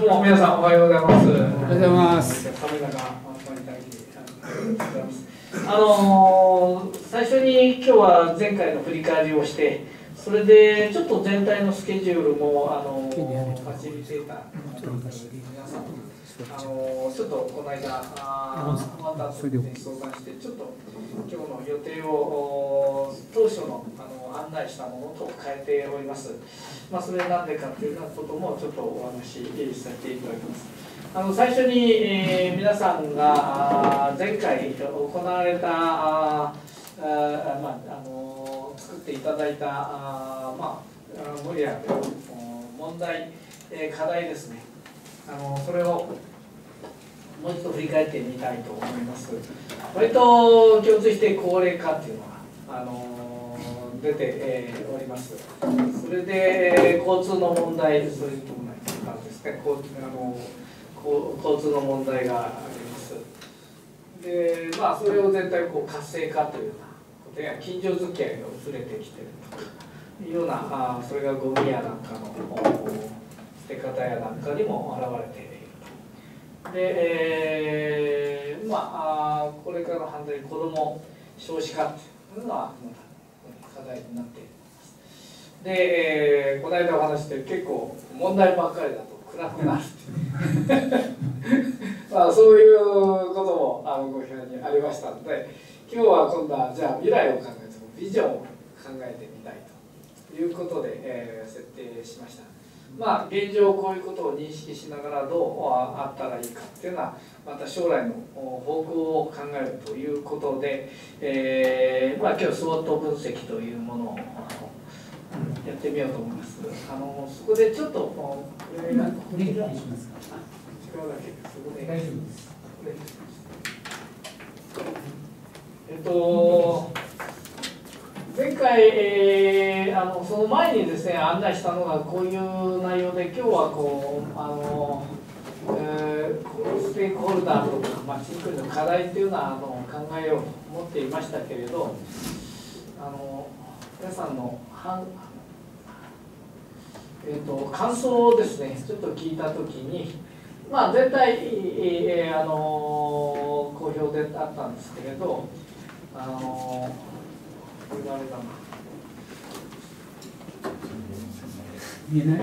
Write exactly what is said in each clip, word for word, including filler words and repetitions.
どうも皆さんおはようございます。おはようございます。 寒い中お集まりいただきありがとうございます。あのー、最初に今日は前回の振り返りをして、それでちょっと全体のスケジュールもあのー、ファシリテーターの皆さん、あのー、ちょっとこの間あまた相談してちょっと今日の予定を当初のあの案内したものと変えております。まあ、それなんでかというようなこともちょっとお話しさせていただきます。あの最初に、えー、皆さんが前回行われたああ、まあ、あの作っていただいたあ、まあ、無理や問題、えー、課題ですね。あのそれをもう一度振り返ってみたいと思います。割と共通して高齢化っていうのはあの出て、えー、おります。それで、えー、交通の問題、そういうところなんですね。交あの交通の問題があります。で、まあそれを全体こう活性化というようなことや近所付き合いが薄れてきているというような、あそれがゴミやなんかの捨て方やなんかにも現れている。で、えー、まあこれからの反対に子ども少子化というのはまた課題になっています。で、えー、この間お話して結構問題ばっかりだと暗くなるまあそういうこともあのご批判にありましたので、今日は今度はじゃあ未来を考えてビジョンを考えてみたいということで、えー、設定しました。まあ現状こういうことを認識しながらどうあったらいいかっていうのはまた将来の方向を考えるということで、えー、まあ今日スウォット分析というものをやってみようと思います。あのそこでちょっとこれがこれが違うだけそこで大丈夫です。えっと前回、えー、あのその前にですね案内したのがこういう内容で、今日はこうあの、えー、ステークホルダーとかまちづくりの課題っていうのはあの考えようと思っていましたけれど、あの皆さんの反えー、と感想をですねちょっと聞いたときに、まあ全体、えー、あの好評であったんですけれど、あのこれがあれだな見えない？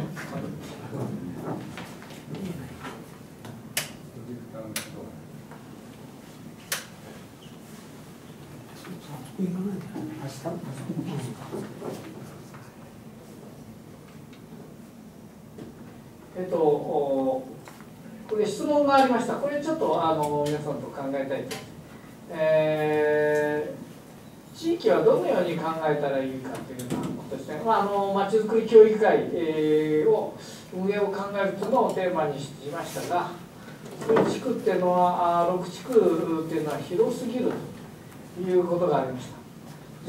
えっと、これ質問がありました。これちょっとあの皆さんと考えたいと、えー、地域はどのように考えたらいいかというようなことですね。まあ、あのまちづくり協議会、えー、を運営を考えるというのをテーマにしましたが、そういう地区っていうのはろく地区っていうのは広すぎるということがありました。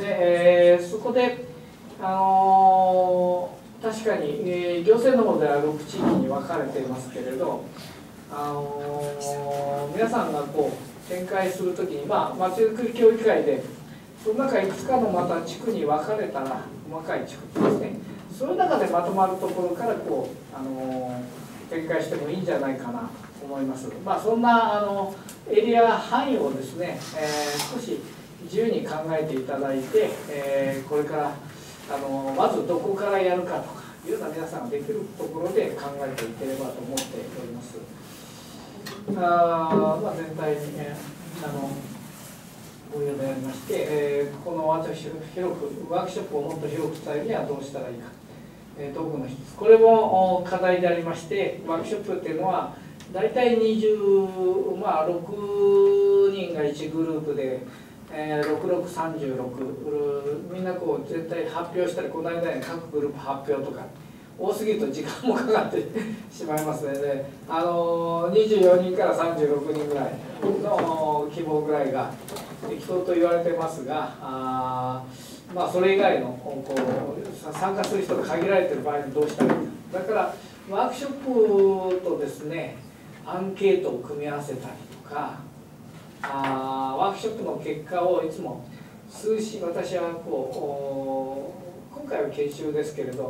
で、えー、そこであのー確かに、えー、行政の方ではろく地域に分かれていますけれど、あのー、皆さんがこう展開するときに、まあ、まちづくり協議会でその中いくつかのまた地区に分かれたら細かい地区ですね、そういう中でまとまるところからこう、あのー、展開してもいいんじゃないかなと思います。まあ、そんなあのエリア範囲をですね、えー、少し自由に考えていただいて、えー、これからあのまずどこからやるかとかいうような皆さんができるところで考えていければと思っております。あ、まあ、全体に、ね、あのご用でありまして、えー、この私広くワークショップをもっと広く伝えるにはどうしたらいいか、えー、道具の一つ、これも課題でありまして、ワークショップっていうのは大体にじゅう、まあ、ろくにんがいちグループで。えー、ろくろくさんじゅうろく、みんなこう絶対発表したり、この間に各グループ発表とか多すぎると時間もかかってしまいますので、あのー、にじゅうよにんからさんじゅうろくにんぐらいの希望ぐらいが適当と言われてますが、あまあそれ以外のこう参加する人が限られている場合にどうしたらいいか。だからワークショップとですねアンケートを組み合わせたりとか、あワークショップの結果をいつも数字、私はこう今回は研修ですけれど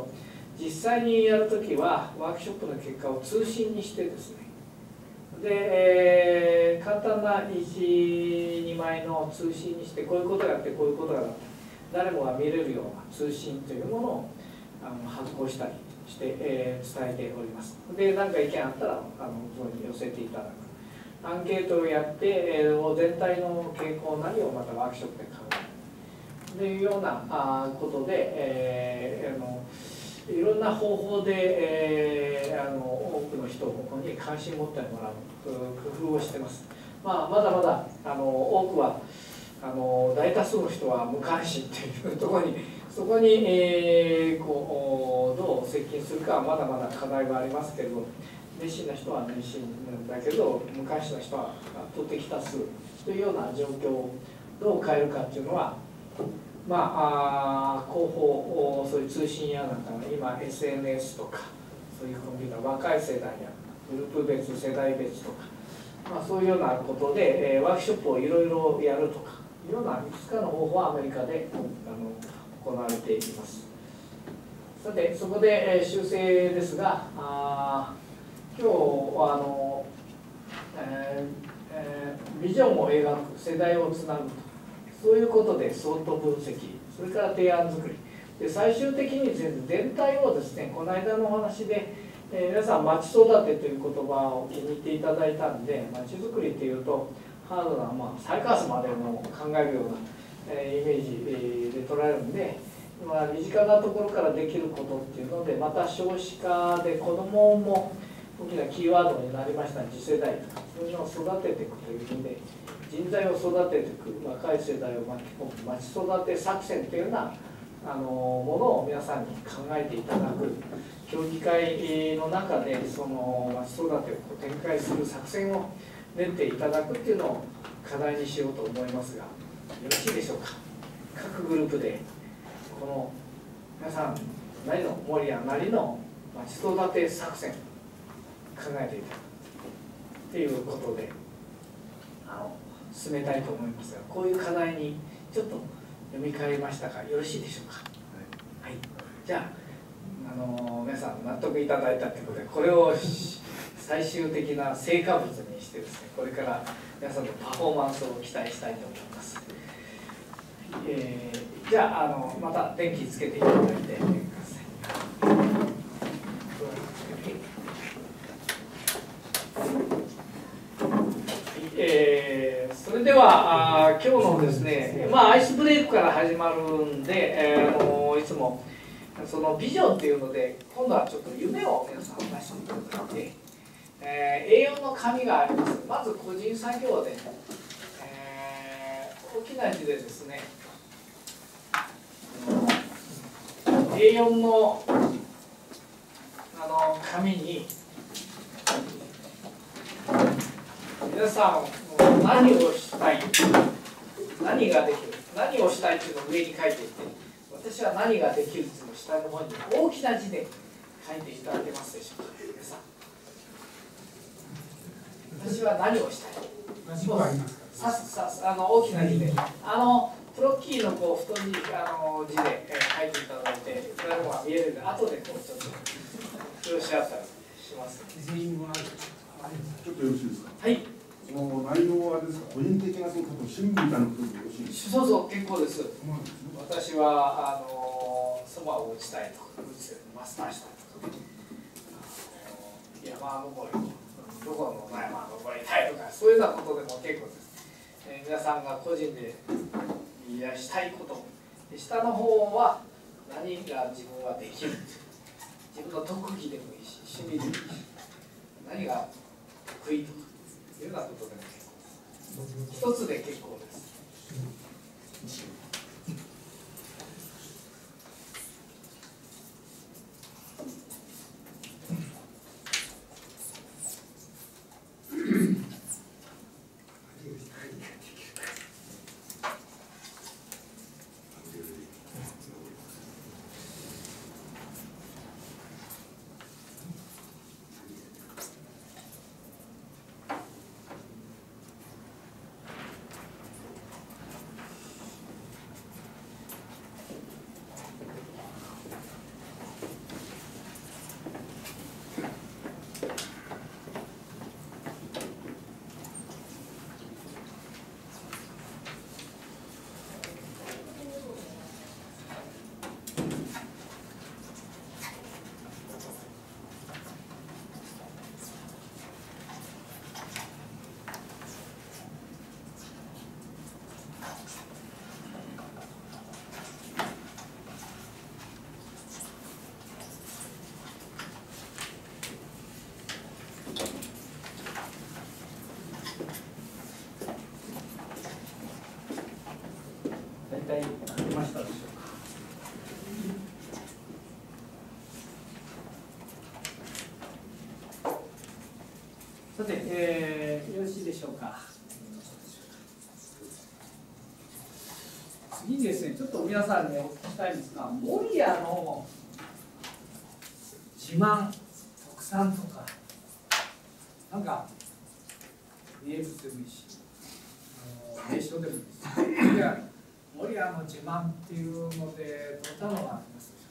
実際にやるときはワークショップの結果を通信にしてですね、で、えー、簡単ないち、にまいの通信にして、こういうことがあってこういうことがあって誰もが見れるような通信というものをあの発行したりして、えー、伝えております。で、何か意見あったらあのそこに寄せていただく。アンケートをやって、えー、全体の傾向なりをまたワークショップで考えるというようなあことで、えー、あのいろんな方法で、えー、あの多くの人に関心を持ってもらう工夫をしています。まあ、まだまだあの多くはあの大多数の人は無関心というところにそこに、えー、こうどう接近するかはまだまだ課題がありますけれど、熱心な人は熱心なんだけど無関心な人は圧倒的多数というような状況をどう変えるかっていうのは、まあ、あ広報そういう通信やなんか今 エスエヌエス とかそういうコンピューター若い世代やグループ別世代別とか、まあ、そういうようなことで、えー、ワークショップをいろいろやるとかいうようないくつかの方法はアメリカであの行われています。さてそこで、えー、修正ですが、あ今日はあの、えーえー、ビジョンを描く世代をつなぐとそういうことで相当分析それから提案作りで最終的に全体をですねこの間のお話で、えー、皆さん町育てという言葉を気に入っていただいたんで町づくりっていうとハードな、まあ、サイカースまでも考えるような、えー、イメージ、えー、で捉えるんで、まあ、身近なところからできることっていうのでまた少子化で子どもも大きなキーワードになりました次世代とかそういうのを育てていくという意味で人材を育てていく若い世代を巻き込む町育て作戦というようなあのものを皆さんに考えていただく協議会の中でその町育てを展開する作戦を練っていただくっていうのを課題にしようと思いますがよろしいでしょうか。各グループでこの皆さんなりの守屋なりの町育て作戦考えていただくということであの進めたいと思いますがこういう課題にちょっと読み替えましたがよろしいでしょうか。はい、じゃあ、あの皆さん納得いただいたということでこれを最終的な成果物にしてですねこれから皆さんのパフォーマンスを期待したいと思います。えー、じゃあ、あのまた電気つけていただいてください。えー、それではあ今日のですね、まあ、アイスブレイクから始まるんで、えー、あのいつもそのビジョンっていうので今度はちょっと夢を皆さん話していただいて、えー、エーよん の紙があります。まず個人作業で、えー、大きな字でですね エーよん の, あの紙に皆さん何をしたい何ができる何をしたいっていうのを上に書いていって私は何ができるっていうのを下の方に大きな字で書いていただけますでしょうか。皆さん私は何をしたいささあの大きな字であのプロッキーのこう太いあの字で書いていただいて誰もが見えるんで後でこうちょっと表し合ったりします。 ちょっとよろしいですか。 はい。 その内容はですか、個人的なその趣味みたいなことでよろしいですか。 そうそう結構です。私はあのそばを打ちたいとか、マスターしたいとか、山登りどこの山登りたいとかそういうようなことでも結構です。えー、皆さんが個人でいやしたいこと、下の方は何が自分はできる、自分の特技でもいいし趣味でもいいし。何が得意とかいうようなことでも結構です。一つで結構です。 さて、えー、よろしいでしょうか。次にですね、ちょっと皆さんにお聞きしたいんですが、守谷の自慢、特産とか、なんか名物でもいいし、あの名所でもいいし、守谷守谷の自慢っていうので、どんなのがありますでし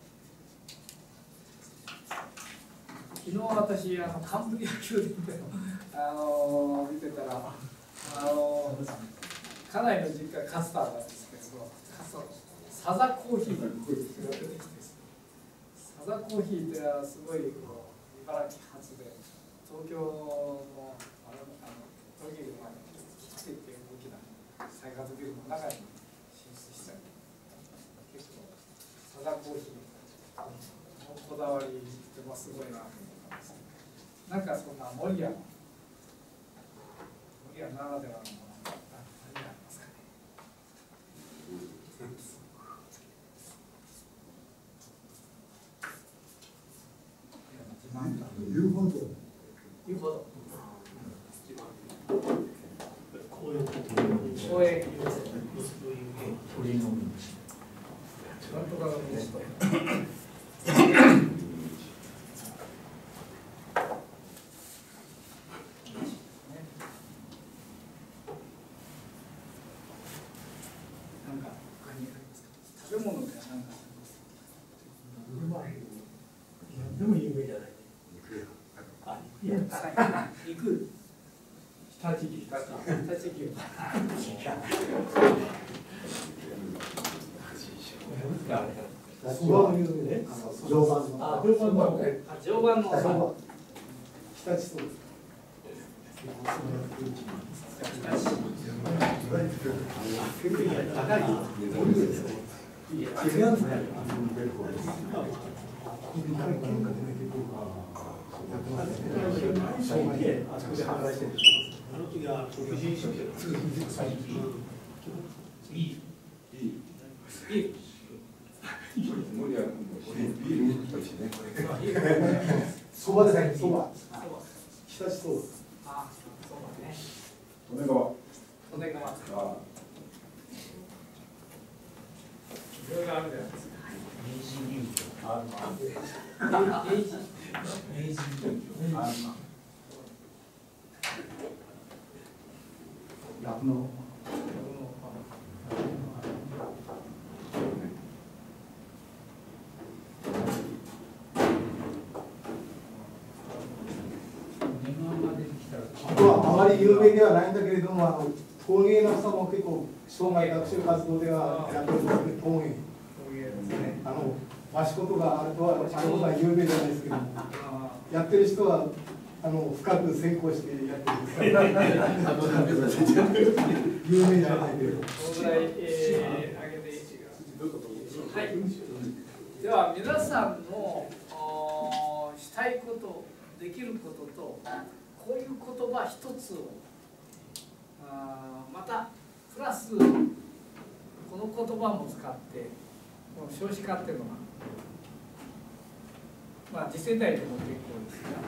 ょうかね。昨日私、あのカンブリア宮殿であの見てたら、あの家内の実家カスターなんですけど、サザコーヒーが出てきて、サザコーヒーってのはすごいこう茨城発で、東京のあのあの東京まで来てっていう大きな生活ビルの中に進出したり、結構サザコーヒーのこだわりってもすごいなと思ったんですけど、なんかそんな守谷の守谷ならではのものが何がありますかね。 言うほど言うほど公園公園鳥のなんとかの道となんか他にありますか。食べ物では何かありますか。 でも有名じゃない。あ、いや、 肉。 日立牛。 日立牛。 そばの有名ね。常磐の。 あ、常磐の。あ、常磐の。 日立そうです。そばでない、そば。日立そう。 あ、そうだね。 利根川。 利根川。 あいろいろあるじゃないですか。 明治牛あ明治。 明治あ酪農。あとはあまり有名ではないんだけれども、あの陶芸の人も結構生涯学習活動ではやってるんですけど、陶芸。あの益子とかあるとはあのことは有名じゃないですけども、やってる人はあの深く専攻してやってるんですから有名じゃないけど。 どのぐらい、えー、上げていいか。はい。では皆さんのしたいこと、できることと、こういう言葉一つを、あまたプラスこの言葉も使って、この少子化っていうのが、まあ次世代でも結構ですが、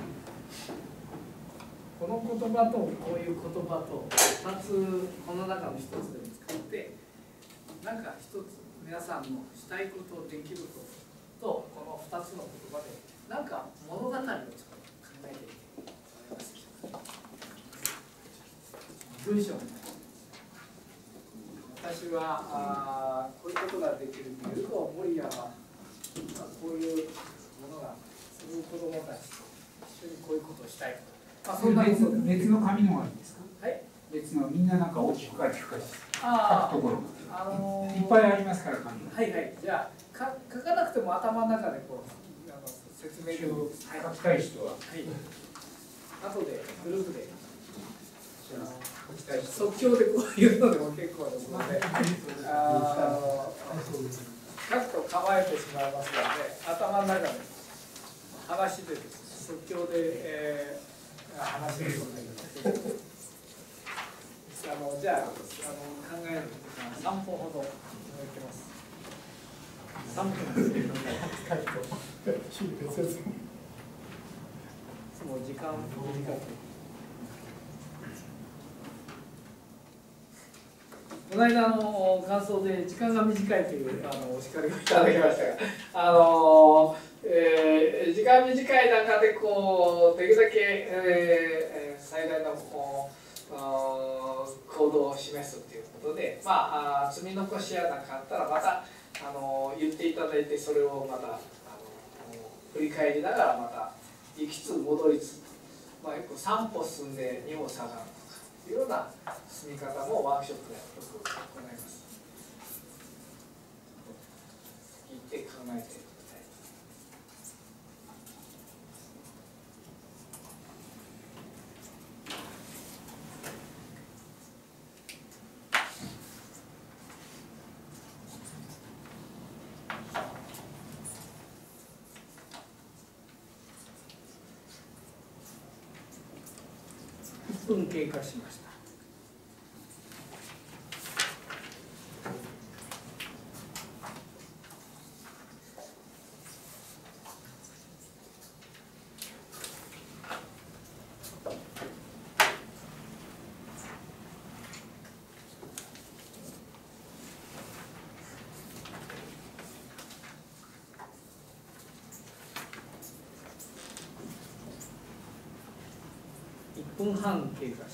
この言葉とこういう言葉とふたつこの中の一つでも使って、なんか一つ皆さんのしたいこと、できることとこのふたつの言葉でなんか物語をちょっと考えてみてもらえますでしょうか。文章になります。私はあこういうことができるというと、守谷はこういうものがそういう子どもたちと一緒にこういうことをしたいとか、 そんな別別の紙のがあるんですか。 はい。 別のみんななんか大きく書いて書いてあ書くところあ、あのー、 いっぱいありますから紙が。 はいはい。じゃあか書かなくても頭の中でこうあの説明書を書きたい人は。 はい。後でグループで即興でこういうのでも結構ですので、あ書くと構えてしまいますので、頭の中で話で即興で、えー、話であのじゃあ、あの考える時間さんぷんほど置いてます。さんぷんですけど、もう時間短く。 の間の感想で時間が短いというあのお叱りをいただきましたが、あの、えー、時間短い中でこうできるだけ、えー、最大のこう行動を示すということで、まあ、積み残しやなかったらまたあの言っていただいて、それをまたあの振り返りながらまた行きつ戻りつ、まあ、よくさん歩進んでに歩下がるとかいうような進み方もワークショップでよく行います。聞いて考えてください。いっぷん経過しました。いっぷんはん経過しました。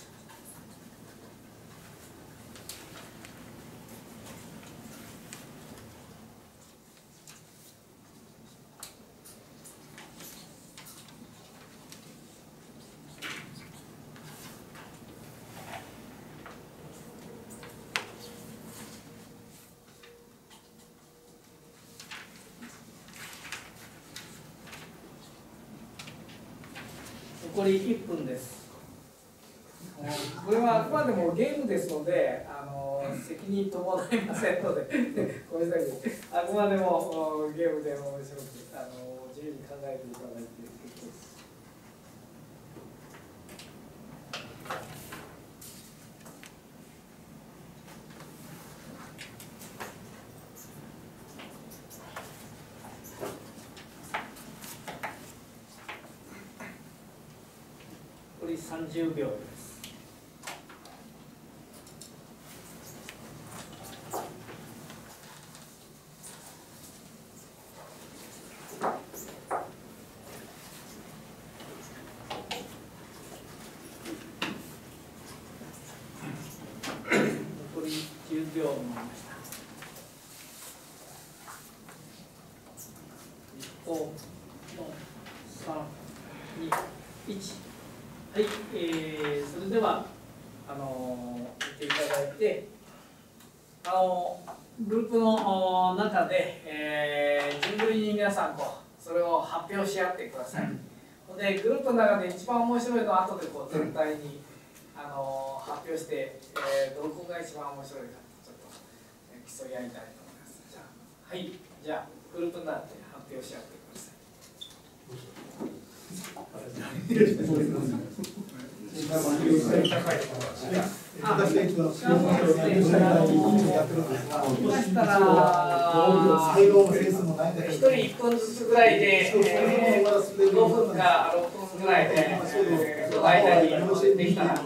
残りいっぷんです。これはあくまでもゲームですので、あの責任伴いませんのでごめんなさい、あくまでもゲームで面白くあの自由に考えていただいて結構です。残りさんじゅうびょうです。残りじゅうびょうになりました。ご、よん、さん、に、いち。はい、えー、それではあの見ていただいて、あのグループの中で、えー、順繰りに皆さんこうそれを発表し合ってください。でグループの中で一番面白いのは後でこう全体にあの発表して、えー、どこが一番面白いかちょっと競い合いたいと思います。じゃあ、はい、じゃあグループになって発表し合ってください。一人一分ずつぐらいで、えー、ごふんかろっぷんぐらいで、えー、その間にできたら。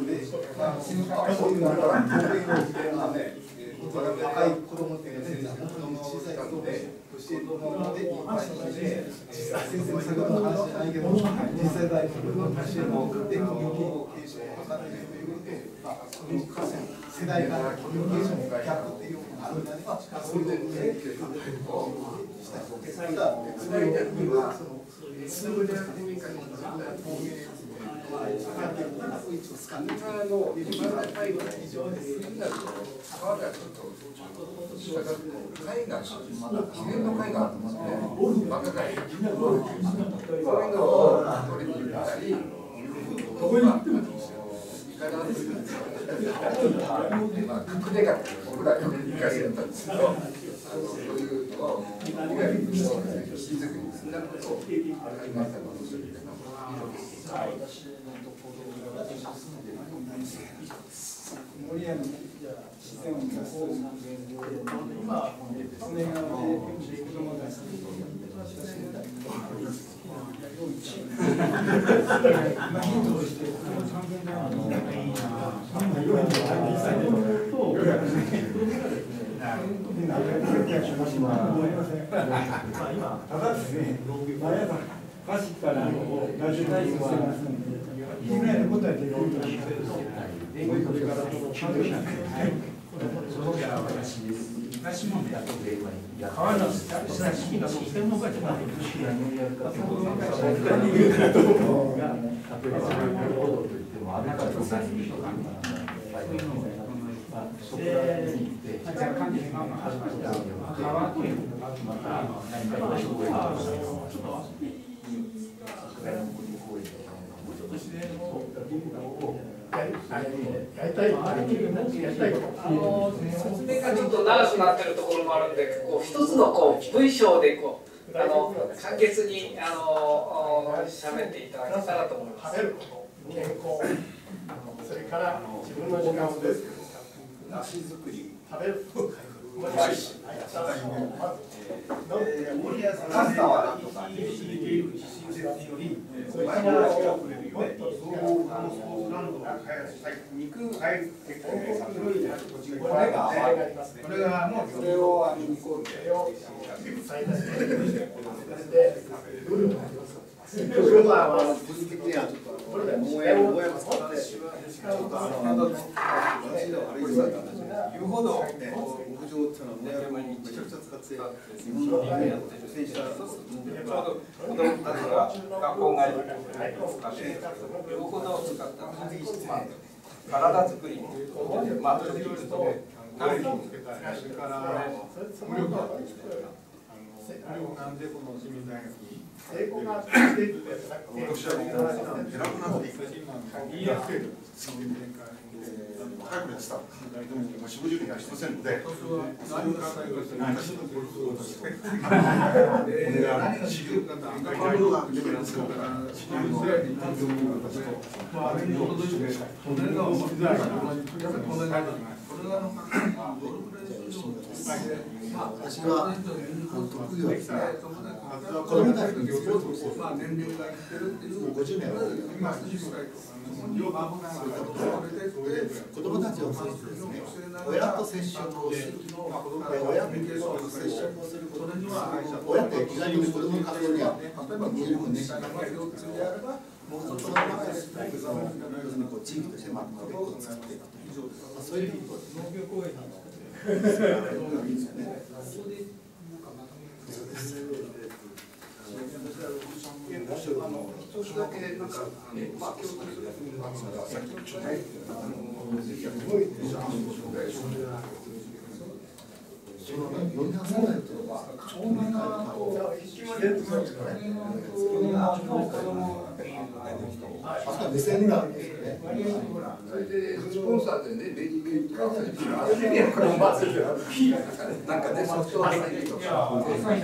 若い子供っていうのは本当に小さい子で教えるのでいっぱいので、先生の先ほどの話じゃないけど、実際大学の教えるのを送ってコミュニケーションを図っているということで、まあ、そういう世代からコミュニケーションが逆っていうのがあるんだね。そういうのをしたいとまた、それにはそのツールでコミュニケーションが今の今の介護が非常に好きになると、川がちょっと貝が記念の貝があってますね。若貝。そういうのを取りに行ったり、どこに行ってもいいですよ。まあ隠れ家って僕らよく理解してたんですけど、そういうのをいわゆる親族につなぐことを考えたかもしれないけど。 森屋の自然を今、それ側で子供たちに今ヒントとしてこの三軒茶屋のいいな。 ただですね、毎朝走ったら、ラジオ体操してますので、いいぐらいのことはできると思うんですけど、これからその感動しない。その時は私です。私もね、川の下の式の専門家じゃないですし、 あの説明がちょっと長くなってるところもあるんで、こう一つのこう文章でこうあの簡潔にあの喋っていただけたらと思います。 食べること、健康、それから自分の時間をですけど、 梨作り、 食べる。 まず、森屋さんパスタはなんとか親切より、これが肉入る結構これがこれがもうそれを煮込んで最大では個人的にはちょっとこれでもやもやも使ってちょっとあの言うほど牧場っていうのはもやもめちゃくちゃ使って日本の戦車ちょうど子供たちが学校帰りに使って言うほど使った体作りにまあそれと慣れにつけたりそれから無力だったりしてなんでこの市民大学に英語がしていくで私はもう偉くなっていく言いやすいです。 早くやってたでも今しごじゅうにはしてませんので何が最後ですか。 私のゴルフをしてこれが支流が半分はレベルですから支流の私とまああれに届いて隣が思いづらいから。これが私は特技はですね子供たちにスポーツをまあ年齢がいってるっていうごじゅうねんは今子供たちを通じてですね親と接触をする親と接触をすることには親って意外に子供の活動には非常に熱心なのでもうその中で要するにこう地域としてまとめて作っていくというそういうことですね。農業公園なんですかね。いいですよね。少しだけなんかまあ共通するのがさっきのちょっとそのよんひゃくさんだいというのは長男が自然とそうですかね。あそこは目線があるんですよね。それでスポンサーでねベリーベリーとかなんかねソフトアサイとか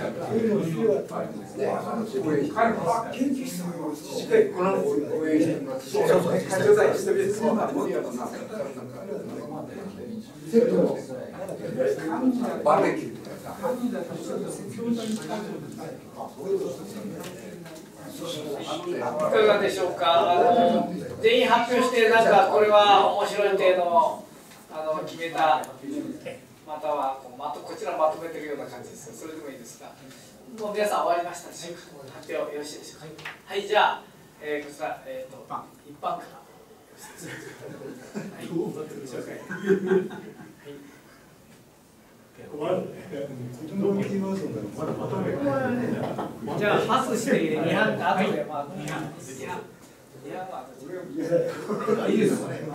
研究室もしっかりこの応援してます。そうそう会長代してるそうなんですよ。セットのバーベキューとかいかがでしょうか。あの全員発表してなんかこれは面白いっていうのをあの決めたまたはこうまとこちらまとめてるような感じですが、それでもいいですか。もう皆さん終わりましたでしょうか。発表よろしいでしょうか。はい、じゃあ、えー、こちら、えー、と一般から。はい、紹介。じゃあパスしてにはん後でまあにはんですね。いいですね。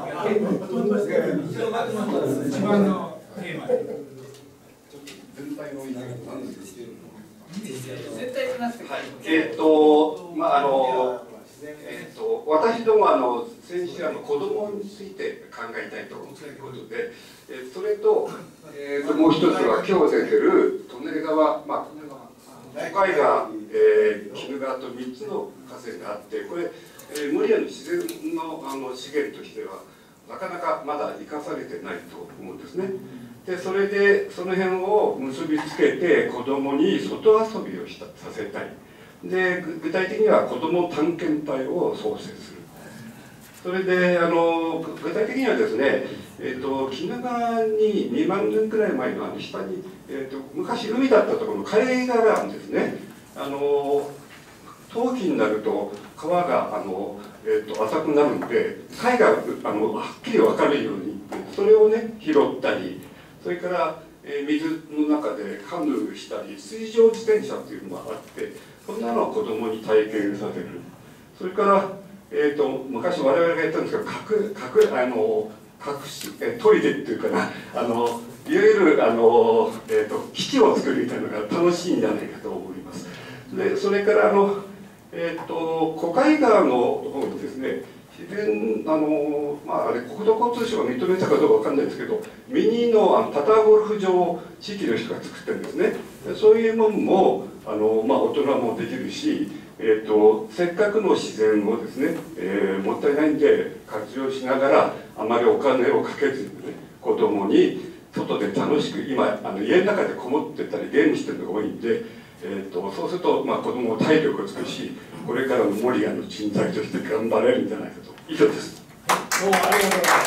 一番のテーマで。 全体の意見なんですけど。 絶対なくて。 えっとまああのえっと私どもあの先週あの子供について考えたいということで、えそれとえっともう一つは今日出てる利根川まあ小海川、えー、鬼怒川とみっつの河川があってこれ。えー、守谷の自然 の, あの資源としてはなかなかまだ生かされてないと思うんですね。でそれでその辺を結びつけて子どもに外遊びをしたさせたい。で具体的には子ども探検隊を創設する。 それであの具体的にはですね、えー、と鬼怒川ににまんねんくらい前のあの下に、えー、と昔海だったところの海岸があるんですね。あの冬季になると川があの、えー、と浅くなるんで貝があのはっきり分かるようにそれをね拾ったり、それから、えー、水の中でカヌーしたり水上自転車っていうのがあって、そんなのを子供に体験させる。それからえー、と昔我々がやったんですけど隠隠あの隠しえ砦っていうかな、あのいわゆるあの、えー、と基地を作るみたいなのが楽しいんじゃないかと思います。でそれからあの、えー、と小海川の方にですね、自然あの、まあ、あれ国土交通省が認めたかどうかわかんないですけど、ミニのあのパターゴルフ場を地域の人が作ってるんですね。でそういうものもあの、まあ、大人もできるし、えー、とせっかくの自然をですね、えー、もったいないんで活用しながらあまりお金をかけずにね、子供に外で楽しく、今あの家の中でこもってたりゲームしてるのが多いんで、えー、とそうすると、まあ、子供も体力をつくし、これからの守谷の人材として頑張れるんじゃないかと。以上です。 どうもありがとうございます。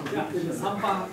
じゃあさんばん。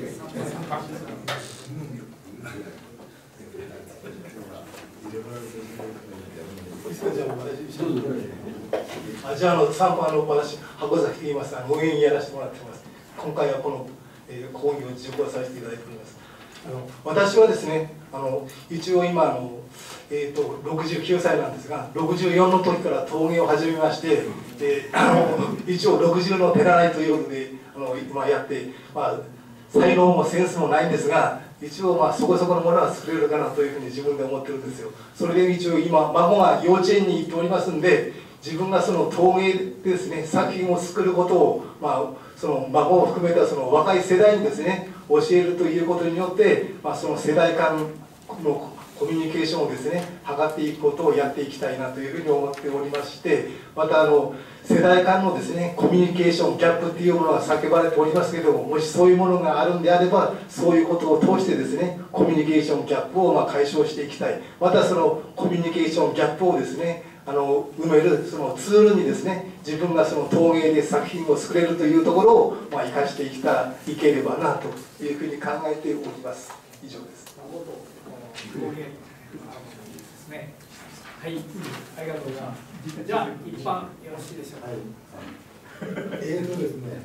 あじゃあ、あのさんばんの私、箱崎と言います。あの運営やらせてもらってます。今回はこの、えー、講義を受講させていただいております。あの私はですね、あの一応今あの、えーと、ろくじゅうきゅうさいなんですが、ろくじゅうよんの時から陶芸を始めまして、であの一応ろくじゅうの手習いということであの今やって、まあ、才能もセンスもないんですが、一応まあそこそこのものは作れるかなというふうに自分で思ってるんですよ。それで一応今孫が幼稚園に行っておりますんで、自分がその陶芸でですね作品を作ることを、まあ、その孫を含めたその若い世代にですね教えるということによって、まあ、その世代間のコミュニケーションをですね図っていくことをやっていきたいなというふうに思っておりまして、またあの世代間のですねコミュニケーションギャップっていうものが叫ばれておりますけども、もしそういうものがあるんであれば、そういうことを通してですねコミュニケーションギャップをまあ解消していきたい。またそのコミュニケーションギャップをですねあの埋めるそのツールにですね、自分がその陶芸で作品を作れるというところをまあ生かしていきたいければなというふうに考えております。以上です。 陶芸ですね。はい、ありがとうございます。じゃあ一般よろしいでしょうか。 はい、えーとですね。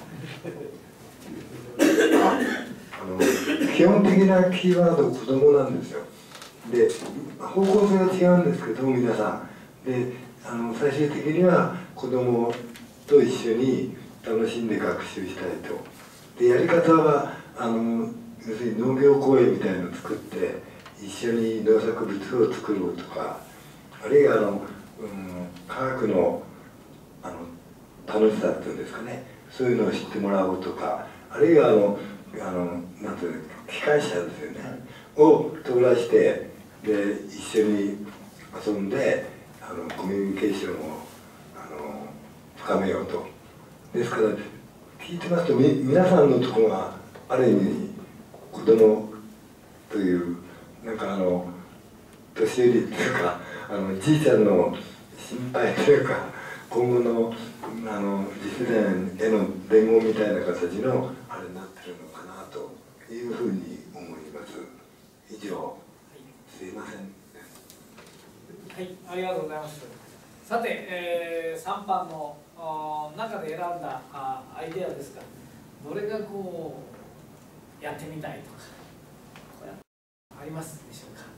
あの基本的なキーワード子供なんですよ。で方向性は違うんですけど皆さんであの最終的には子供と一緒に楽しんで学習したいと。でやり方はあの要するに農業公園みたいなのを作って一緒に農作物を作ろうとか、あるいはあの、うん、科学のあの楽しさっていうんですかね、そういうのを知ってもらおうとか、あるいはあのあのなんていうの機械車ですよねを通らしてで一緒に遊んであのコミュニケーションをあの深めようと。ですから聞いてますとみ皆さんのところがある意味子供というなんかあの年寄りっていうかあのじいちゃんの心配というか今後のあの実現への伝言みたいな形のあれになってるのかなというふうに思います。以上、すいません。 はい、ありがとうございます。さて、えー、さんばんの中で選んだあアイデアですが、どれがこうやってみたいとかこれありますでしょうか。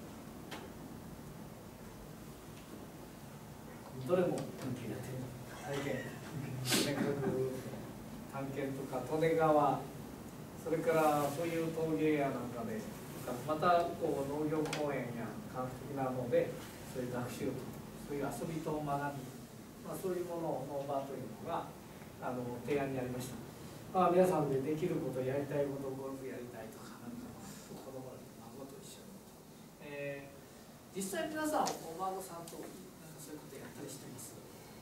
どれもやってみたい体験、せっかく探検とか利根川、それからそういう陶芸やなんかで、またこう農業公園や科学的なのでそういう学習、そういう遊びと学び、まあ、そういうものの場というのがあの提案にありました。まあ、皆さんでできること、やりたいこと、ゴルフやりたいとか、なんか子供らと孫と一緒に、えー、実際皆さんお孫さんとなんかそういうことやったりしてます？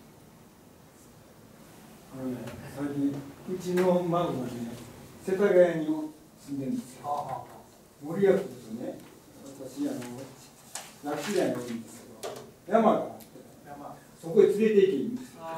あのね、最近うちの孫がね、世田谷に住んでるんですよ。森役ですよね。私あの那智大におるんですけど、山があって、山そこへ連れて行けいいんですよ。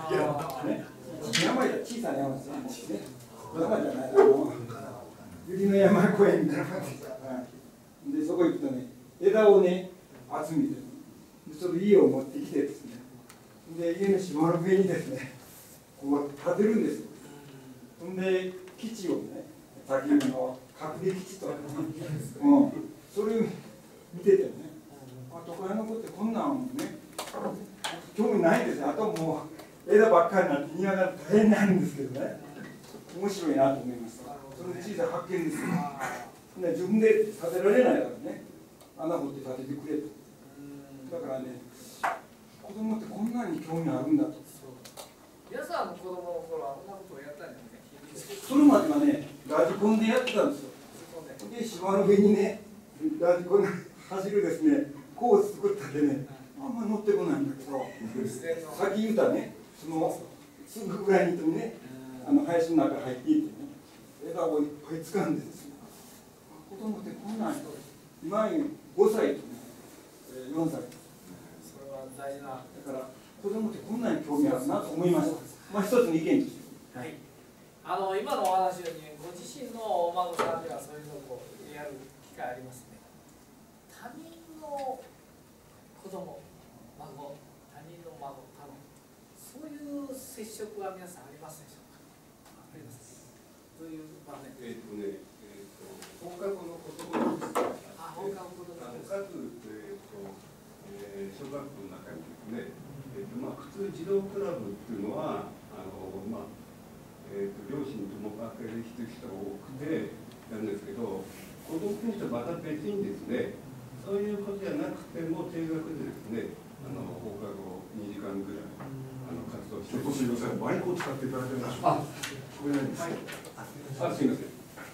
ね、山や小さな山ですね。山じゃない、あの百合の山公園みたいな感じです。で、そこ行くとね、枝をね、集めて、でその家を持ってきてですね、で、家の島の上にですね、こう建てるんですよ。ほんで、基地をね、先の核兵基地とか、うん、それを見ててね、あ、都会の子ってこんなんね、興味ないですよ。あともう枝ばっかりになって庭が大変なんですけどね、面白いなと思います。その小さい発見ですよ。自分で建てられないからね、穴掘って建ててくれと。だからね、子供ってこんなに興味あるんだと。 皆さんの子供の頃はこんなことをやったんですね。 それまではね、ラジコンでやってたんですよ。で、島の上にね、ラジコンで走るですね、コース作ったんでね、あんま乗ってこないんだけど、先言うたらね、そのすぐぐらいにとね、あの林の中入っていってね、枝をいっぱい掴んでですね、子供ってこんなん人、今ごさいとね、よんさい。 それは大事な。 だから子供ってこんなに興味あるなと思いました。まあ一つの意見です。 はい。あの今のお話ようにご自身のお孫さんにはそういうのをやる機会ありますね。他人の子供、孫、他人の孫、他のそういう接触は皆さんありますでしょうか。あります。どういう場面？ えっとね、えっと放課後の子供です。 あ、放課後の子供です。 各えっとえ小学校の中にですね、えっとまあ普通児童クラブっていうのはあのまあえっと両親とも学生でしてる人が多くてやるんですけど、子供の人はまた別にですね、そういうことじゃなくても定額でですね、あの放課後にじかんぐらいあの活動してる。 すみません、マイクを使っていただいてます。あ、これなんです。 あ、すみません。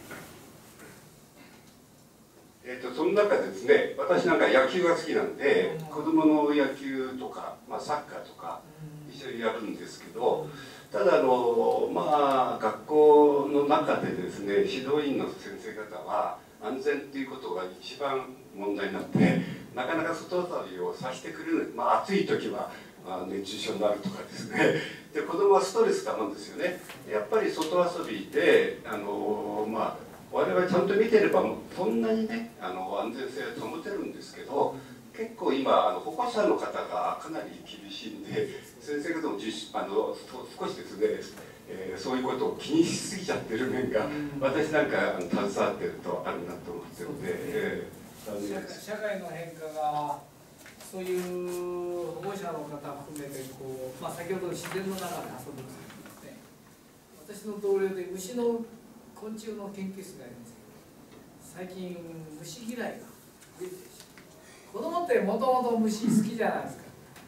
えっとその中でですね、私なんか野球が好きなんで、子供の野球とか、まあ、サッカーとか一緒にやるんですけど、ただあのまあ学校の中でですね、指導員の先生方は安全っていうことが一番問題になって、なかなか外遊びをさせてくれない。まあ暑い時はまあ熱中症になるとかですね。で子供はストレスたまるんですよね。やっぱり外遊びであのまあ我々ちゃんと見てればそんなにね、あの安全性は保てるんですけど、結構今あの保護者の方がかなり厳しいんで、先生方もあの少しですね、えー、そういうことを気にしすぎちゃってる面が、私なんか携わってるとあるなと思ってるので、えー、 社会の変化がそういう保護者の方含めてこう、まあ、先ほど自然の中で遊ぶんですね。私の同僚で虫の昆虫の研究室がありますけど、最近虫嫌いが増えてるし、子供ってもともと虫好きじゃないですか。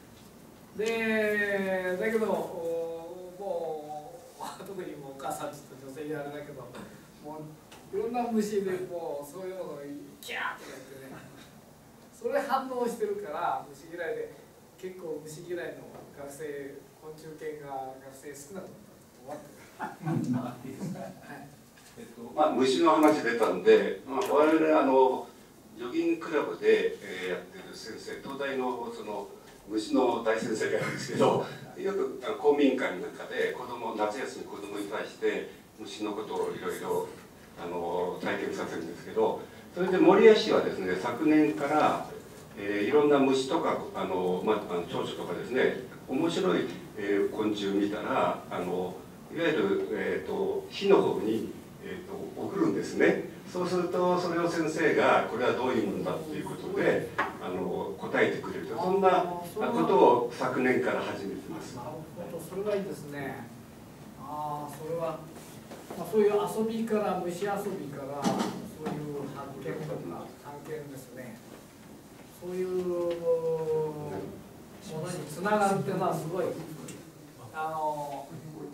でだけどもう特にもうお母さんちょっと女性にあれだけど、もういろんな虫でもうそういうものをキャーってやってね、それ反応してるから虫嫌いで、結構虫嫌いの学生、昆虫系が学生少なくなったと思ってる。 えっとまあ、虫の話出たんで、まあ、我々あのジョギングクラブで、えー、やってる先生、東大のその虫の大先生がいるんですけど、よく公民館の中で子供、夏休み子供に対して虫のことをいろいろあの体験させるんですけど、それで守谷市はですね、昨年から、えー、いろんな虫とかあの、まあ、あの蝶々とかですね、面白い、えー、昆虫見たらあのいわゆる、えーと、市の方にえー、と送るんですね。そうするとそれを先生がこれはどういうものだっていうことであの答えてくれると、そんなことを昨年から始めてます。 なるほど、それはいいですね。ああ、それは、まあ、そういう遊びから虫遊びからそういう発見とか探検ですね。そういうものにつながるっていうのはすごいあの。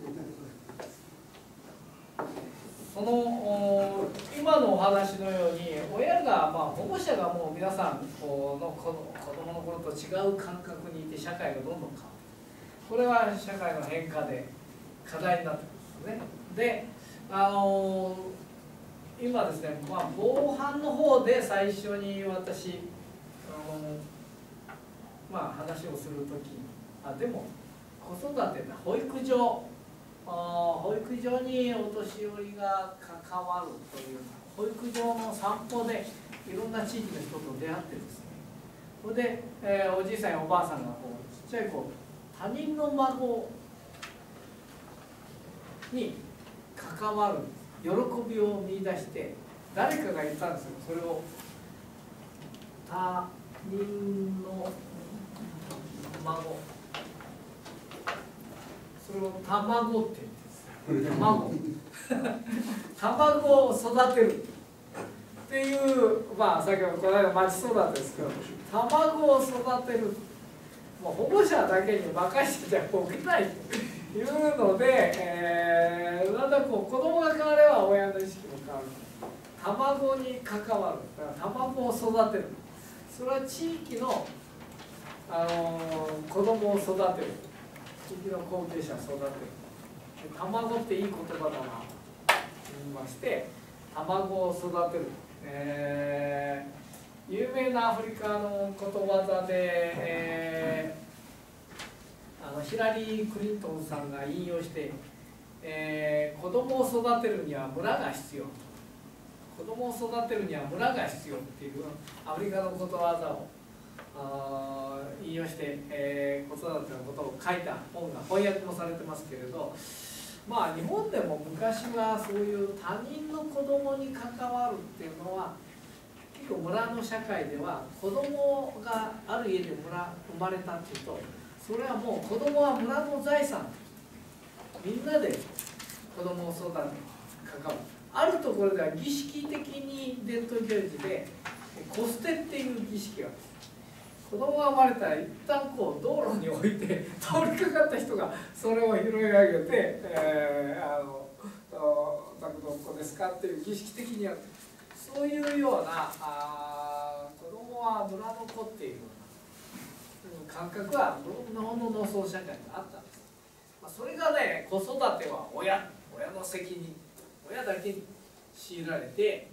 その今のお話のように親が、まあ、保護者がもう皆さんこの子供の頃と違う感覚にいて社会がどんどん変わって、これは社会の変化で課題になってくるんですね。で、あの今ですね、まあ、防犯の方で最初に私あの、まあ、話をするときに、あでも子育ての保育所、保育所にお年寄りが関わるという保育所の散歩でいろんな地域の人と出会ってですね、それで、えー、おじいさんやおばあさんがこうちっちゃい子他人の孫に関わる喜びを見出して、誰かが言ったんですよ。それを他人の孫、それを卵って言うんです。卵卵を育てるっていう、まあ先ほどこの間町育てですけど、卵を育てる、もう保護者だけに任せてちゃおけないというので、えー、だんだんこう子供が変われば親の意識も変わる。卵に関わる、だから卵を育てる、それは地域の、あのー、子供を育てる、地域の後継者を育てる。卵っていい言葉だなと言いまして、卵を育てる、えー、有名なアフリカのことわざで、えー、あのヒラリー・クリントンさんが引用して、えー、子供を育てるには村が必要、子供を育てるには村が必要っていうアフリカのことわざをあ引用して、えー、子育てのことを書いた本が翻訳もされてますけれど、まあ日本でも昔はそういう他人の子供に関わるっていうのは結構村の社会では、子供がある家で村生まれたっていうと、それはもう子供は村の財産、みんなで子供を育て関わる。あるところでは儀式的に伝統行事で子捨てっていう儀式があるんです。子供が生まれたら一旦こう道路に置いて、倒れかかった人がそれを拾い上げて、えー、あのお宅の子ですかっていう儀式的にやる、そういうようなあ子供は村の子っていう感覚は日本の農村社会にあったんです。まあ、それがね、子育ては親親の責任、親だけに強いられて、で、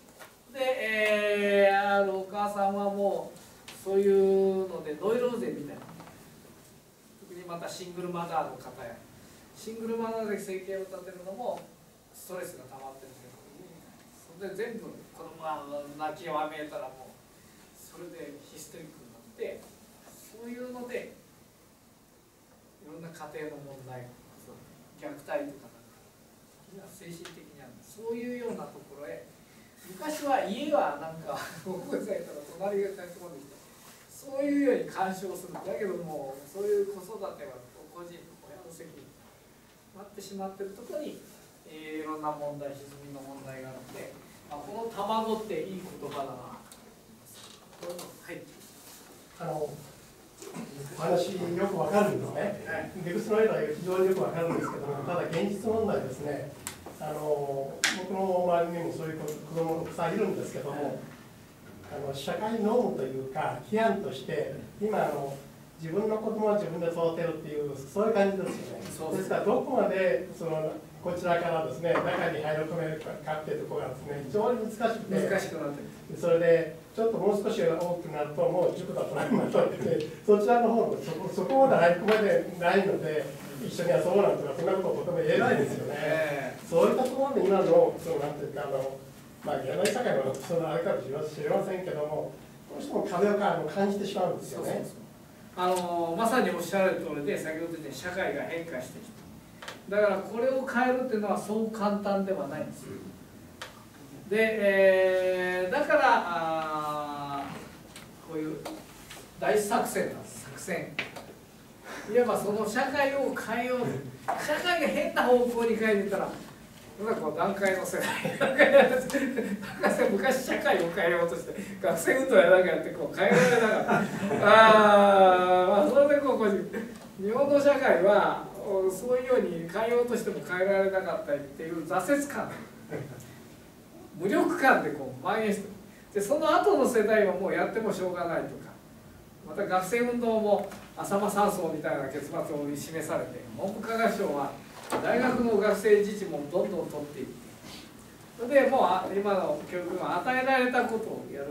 えー、あのお母さんはもうそういうのでノイローゼみたいな、特にまたシングルマザーの方やシングルマザーで生計を立てるのもストレスが溜まってるんですけど、それで全部子供が泣きわめいたらもうそれでヒステリックになって、そういうのでいろんな家庭の問題、虐待とか精神的にある、そういうようなところへ、昔は家はなんか保護されたら隣が書き込んできて、そういうように干渉する。だけどもそういう子育ては個人親の責任になってしまっているところに、えー、いろんな問題、歪みの問題があるので、まあ、この卵っていい言葉だなと思います。はい、あのお話よくわかるんですね。出口の絵は非常によくわかるんですけども、ただ現実問題ですね、あの僕の周りにもそういう子供がたくさんいるんですけども、あの社会ノームというか規範として今あの自分の子供は自分で育てるっていうそういう感じですよね。ですからどこまでそのこちらからですね中に入り込めるかっていうところがですね非常に難しくて、 難しくなってる。 それでちょっともう少し大きくなるともう塾だとなくなってそちらの方もそこそこまで入り込めてないので一緒に遊ぼうなんてそんなこととても言えないですよね。えー、そういったところで今のそのなんていうかあのまあ現代社会のそのあれかもしれませんけども、どうしても壁を感じてしまうんですよね。 あのまさにおっしゃる通りで、先ほど言ったように社会が変化してきて、だからこれを変えるっていうのはそう簡単ではないんです。で、えー、だからあこういう大作戦なんです。作戦いわばその社会を変えよう、社会が変な方向に変えてたら、こう段階の世代昔社会を変えようとして学生運動やなんかやってこう変えられなかったあ、まあ、それでこう日本の社会はそういうように変えようとしても変えられなかったっていう挫折感無力感でこう蔓延してで、その後の世代はもうやってもしょうがないとか、また学生運動も浅間山荘みたいな結末を示されて、文部科学省は大学の学生自治もどんどん取っていって、それでもう今の教育は与えられたことをやる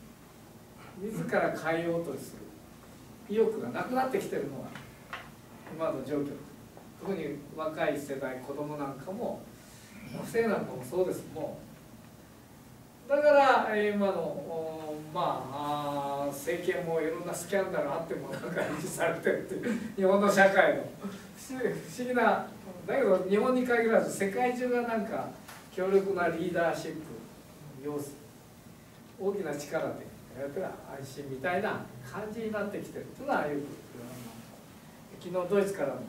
ことで自ら変えようとする意欲がなくなってきてるのが今の状況、特に若い世代、子供なんかも、学生なんかもそうです。もうだから今のまあ政権もいろんなスキャンダルあってもなんか維持されてるっていう日本の社会の不思議な、だけど日本に限らず世界中がなんか強力なリーダーシップ要す大きな力でやったら安心みたいな感じになってきてるというのはよく昨日ドイツからのあの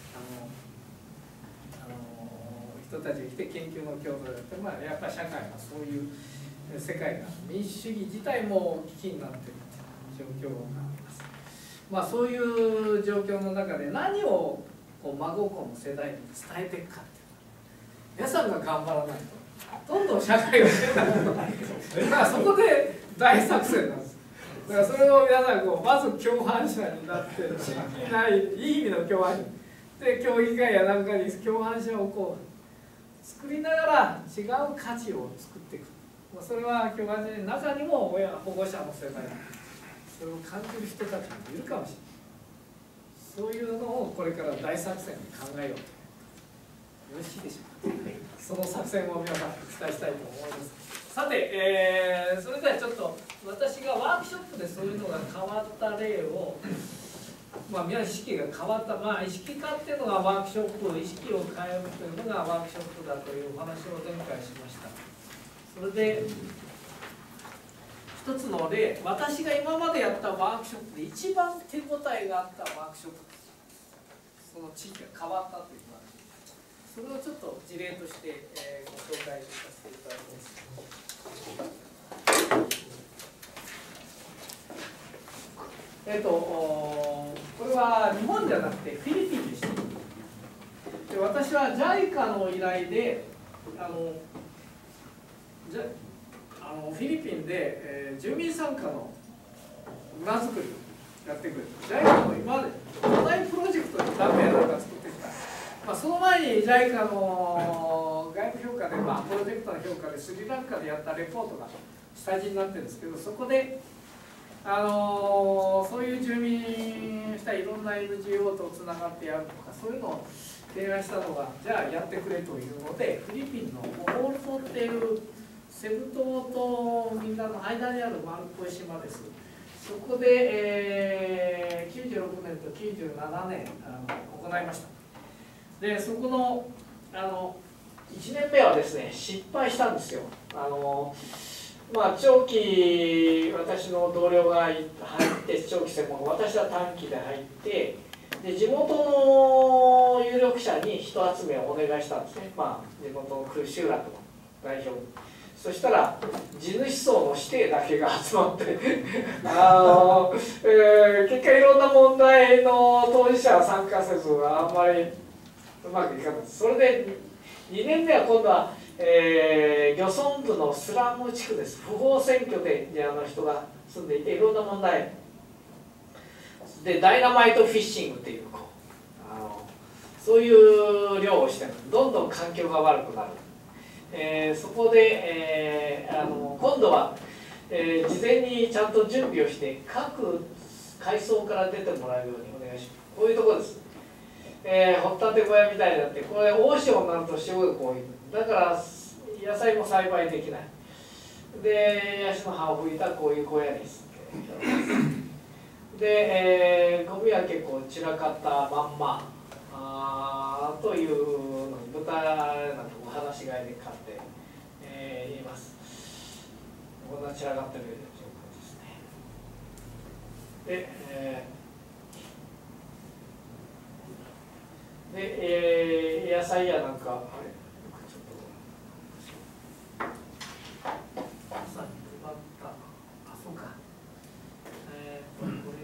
あの人たちが来て研究の共同でやって、まあ、やっぱり社会がそういう世界が民主主義自体も危機になっているという状況があります。まあ、そういう状況の中で何をこう孫子の世代に伝えていくかっていう皆さんが頑張らないとどんどん社会が変なことになるだからそこで大作戦なんです。だからそれを皆さんこうまず共犯者になって地域ないいい意味の共犯者で協議会やなんかに共犯者をこう作りながら違う価値を作っていく。それは共犯者の中にも親保護者の世代それを感じる人たちもいるかもしれない。そういうのをこれから大作戦で考えようと。よろしいでしょうか。その作戦を皆さんに期待したいと思います。さて、えー、それではちょっと私がワークショップでそういうのが変わった例を、まあ、皆意識が変わった、まあ、意識化っていうのがワークショップ、意識を変えるというのがワークショップだというお話を前回しました。それで一つの例、私が今までやったワークショップで一番手応えがあったワークショップです。その地域が変わったという話。それをちょっと事例として、えー、ご紹介させていただきます。えっと、これは日本じゃなくてフィリピンでした。で私は ジャイカ の依頼であのじゃあのフィリピンで、えー、住民参加の村づくりをやってくれる ジャイカ の今まで巨大プロジェクトにダメやなんか作ってきた、まあ、その前に ジャイカ の外部評価で、まあ、プロジェクトの評価でスリランカでやったレポートが下地になってるんですけど、そこで、あのー、そういう住民したいろんな エヌジーオー とつながってやるとかそういうのを提案したのがじゃあやってくれというのでフィリピンのモール島っていうセブ島とみんなの間にある丸っこい島です。そこで、えー、きゅうじゅうろくねんときゅうじゅうななねんあの行いました。でそこのあのいちねんめはですね失敗したんですよ。あのまあ、長期私の同僚が入って長期専門私は短期で入ってで地元の有力者に人集めをお願いしたんですね、まあ、地元の集落の代表に。そしたら地主層の指定だけが集まってあの、えー、結果いろんな問題の当事者は参加せずあんまりうまくいかないです。それでにねんめは今度はえー、漁村部のスラム地区です。不法占拠であの人が住んでいていろんな問題でダイナマイトフィッシングっていうこうあのそういう漁をしてるどんどん環境が悪くなる、えー、そこで、えー、あの今度は、えー、事前にちゃんと準備をして各階層から出てもらうようにお願いします。こういうところです、えー、掘ったて小屋みたいになってこれ大潮になると潮がこういうだから野菜も栽培できないでヤシの葉を吹いたこういう小屋ですで、えー、ゴミは結構散らかったまんまあというのに豚なんかも放し飼いで飼って、えー、います。こんな散らかってる状況ですね。で、えーで、えー、野菜やなんかあれ朝に配ったあそうかえー、これじゃないんだ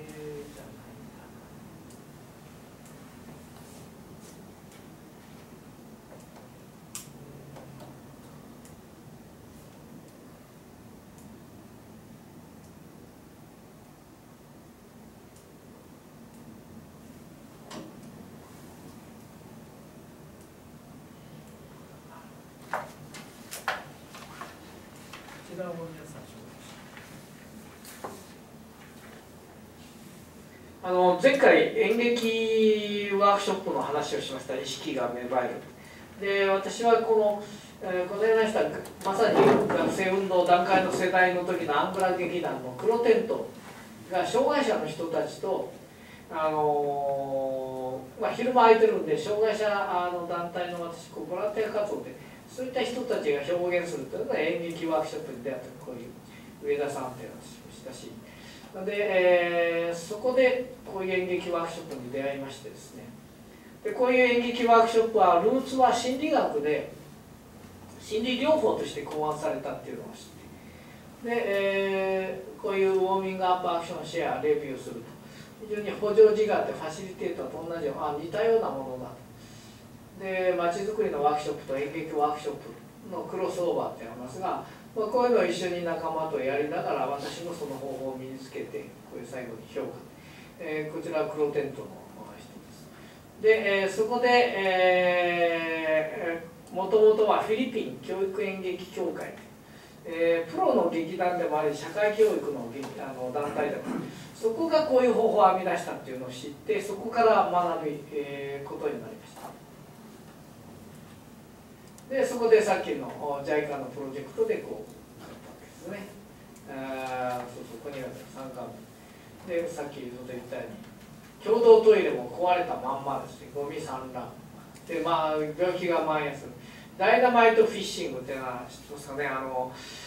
こちらを皆さん紹介します。 あの前回演劇ワークショップの話をしました。意識が芽生える。で私はこの、えー、このやりましたまさに学生運動団塊の世代の時のアングラ劇団の黒テントが障害者の人たちと、あのーまあ、昼間空いてるんで障害者の団体の私こうボランティア活動でそういった人たちが表現するというのが演劇ワークショップに出会ったこういう上田さんっていう話をしたし。で、えー、そこでこういう演劇ワークショップに出会いましてですね、でこういう演劇ワークショップはルーツは心理学で心理療法として考案されたっていうのを知ってで、えー、こういうウォーミングアップアクションシェアレビューすると非常に補助自我ってファシリテーターと同じあ似たようなものだと。でまちづくりのワークショップと演劇ワークショップのクロスオーバーってありますが、まあ、こういうのを一緒に仲間とやりながら私もその方法を身につけてこういう最後に評価、えー、こちらは黒テントの人です。で、えー、そこで、えー、もともとはフィリピン教育演劇協会、えー、プロの劇団でもあり社会教育の劇あの団体でもあるそこがこういう方法を編み出したっていうのを知ってそこから学び、えー、ことになりました。でそこでさっきの ジャイカ のプロジェクトでこう買ったわけですね。あそうそうここにある参加でさっき言ったように共同トイレも壊れたまんまですね。ゴミ散乱でまあ病気が蔓延するダイナマイトフィッシングっていうのは知ってますかね。あの、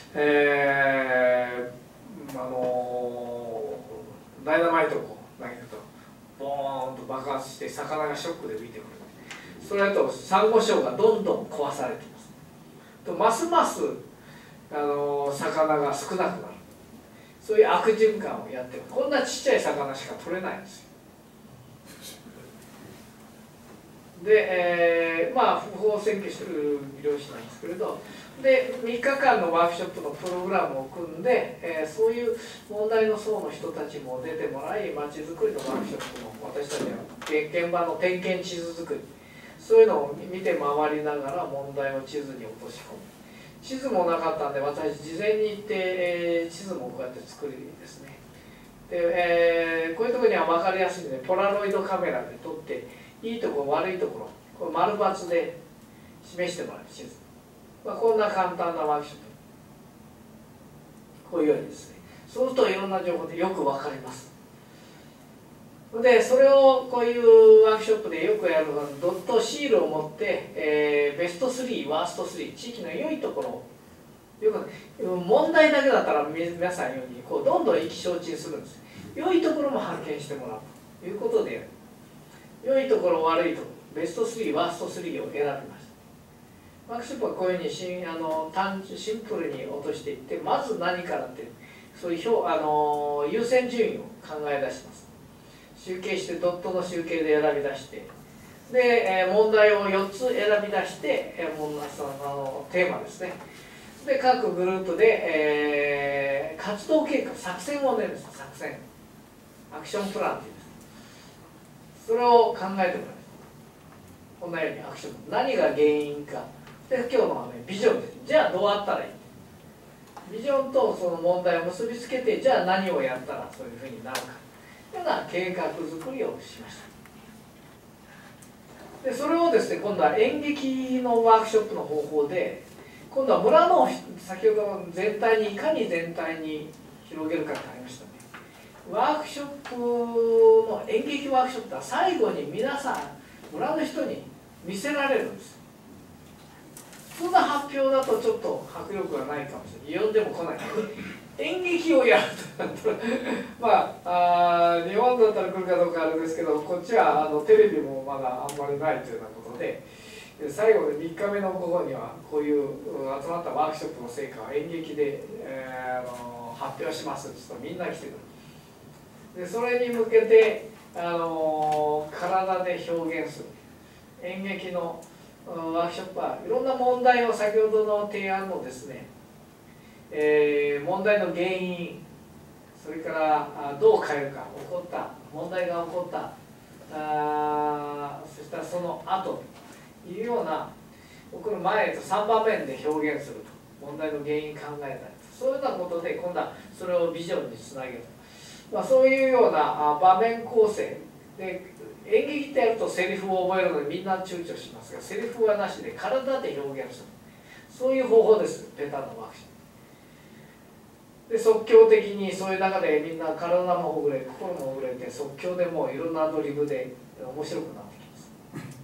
えー、あのダイナマイトをこう投げるとボーンと爆発して魚がショックで浮いてくる。それだとサンゴ礁がどんどん壊されています。とますますあの魚が少なくなる。そういう悪循環をやってる。こんなちっちゃい魚しか取れないんですよ。で、えー、まあ不法占拠してる漁師なんですけれどでみっかかんのワークショップのプログラムを組んで、えー、そういう問題の層の人たちも出てもらいまちづくりのワークショップの私たちは現場の点検地図作りそういうのを見て回りながら問題を地図に落とし込む。地図もなかったんで私事前に行って、えー、地図もこうやって作りですね。で、えー、こういうところには分かりやすいのでポラロイドカメラで撮っていいところ悪いところこれ丸×で示してもらう地図、まあ、こんな簡単なワークショップこういうようにですねそうするといろんな情報でよく分かります。でそれをこういうワークショップでよくやるドットシールを持って、えー、ベストスリーワーストスリー地域の良いところをよく問題だけだったら皆さんようにこうどんどん意気消沈するんです。良いところも発見してもらうということで良いところ悪いところベストスリーワーストスリーを選びました。ワークショップはこういうふうにしあの単シンプルに落としていってまず何からってそういう表あの優先順位を考え出します。集計してドットの集計で選び出してで、えー、問題をよっつ選び出して、えー、問題そのあのテーマですねで各グループで、えー、活動計画作戦を練るんです。作戦アクションプランっていうんですそれを考えてもらいます。こんなようにアクション何が原因かで今日のはねビジョンです。じゃあどうあったらいいビジョンとその問題を結びつけてじゃあ何をやったらそういうふうになるかというような計画作りをしました。でそれをですね今度は演劇のワークショップの方法で今度は村の先ほどの全体にいかに全体に広げるかってありましたね。ワークショップの演劇ワークショップは最後に皆さん村の人に見せられるんです。普通の発表だとちょっと迫力がないかもしれない呼んでも来ない演劇をやるとまあ、あ日本だったら来るかどうかあれですけどこっちはあのテレビもまだあんまりないというようなことで最後でみっかめの午後にはこういう集まったワークショップの成果を演劇で、えー、あの発表しますって言うとみんな来てくる。でそれに向けてあの体で表現する演劇のワークショップはいろんな問題を先ほどの提案のですねえー、問題の原因それからどう変えるか起こった問題が起こったあそしたらその後というような起こる前とさんばんめで表現すると問題の原因考えたりとそういうようなことで今度はそれをビジョンにつなげるまあ、そういうような場面構成で、演劇ってやるとセリフを覚えるのでみんな躊躇しますが、セリフはなしで体で表現する、そういう方法です、ベタなワークショップで。即興的にそういう中でみんな体もほぐれ心もほぐれて、即興でもういろんなアドリブで面白くなってきます。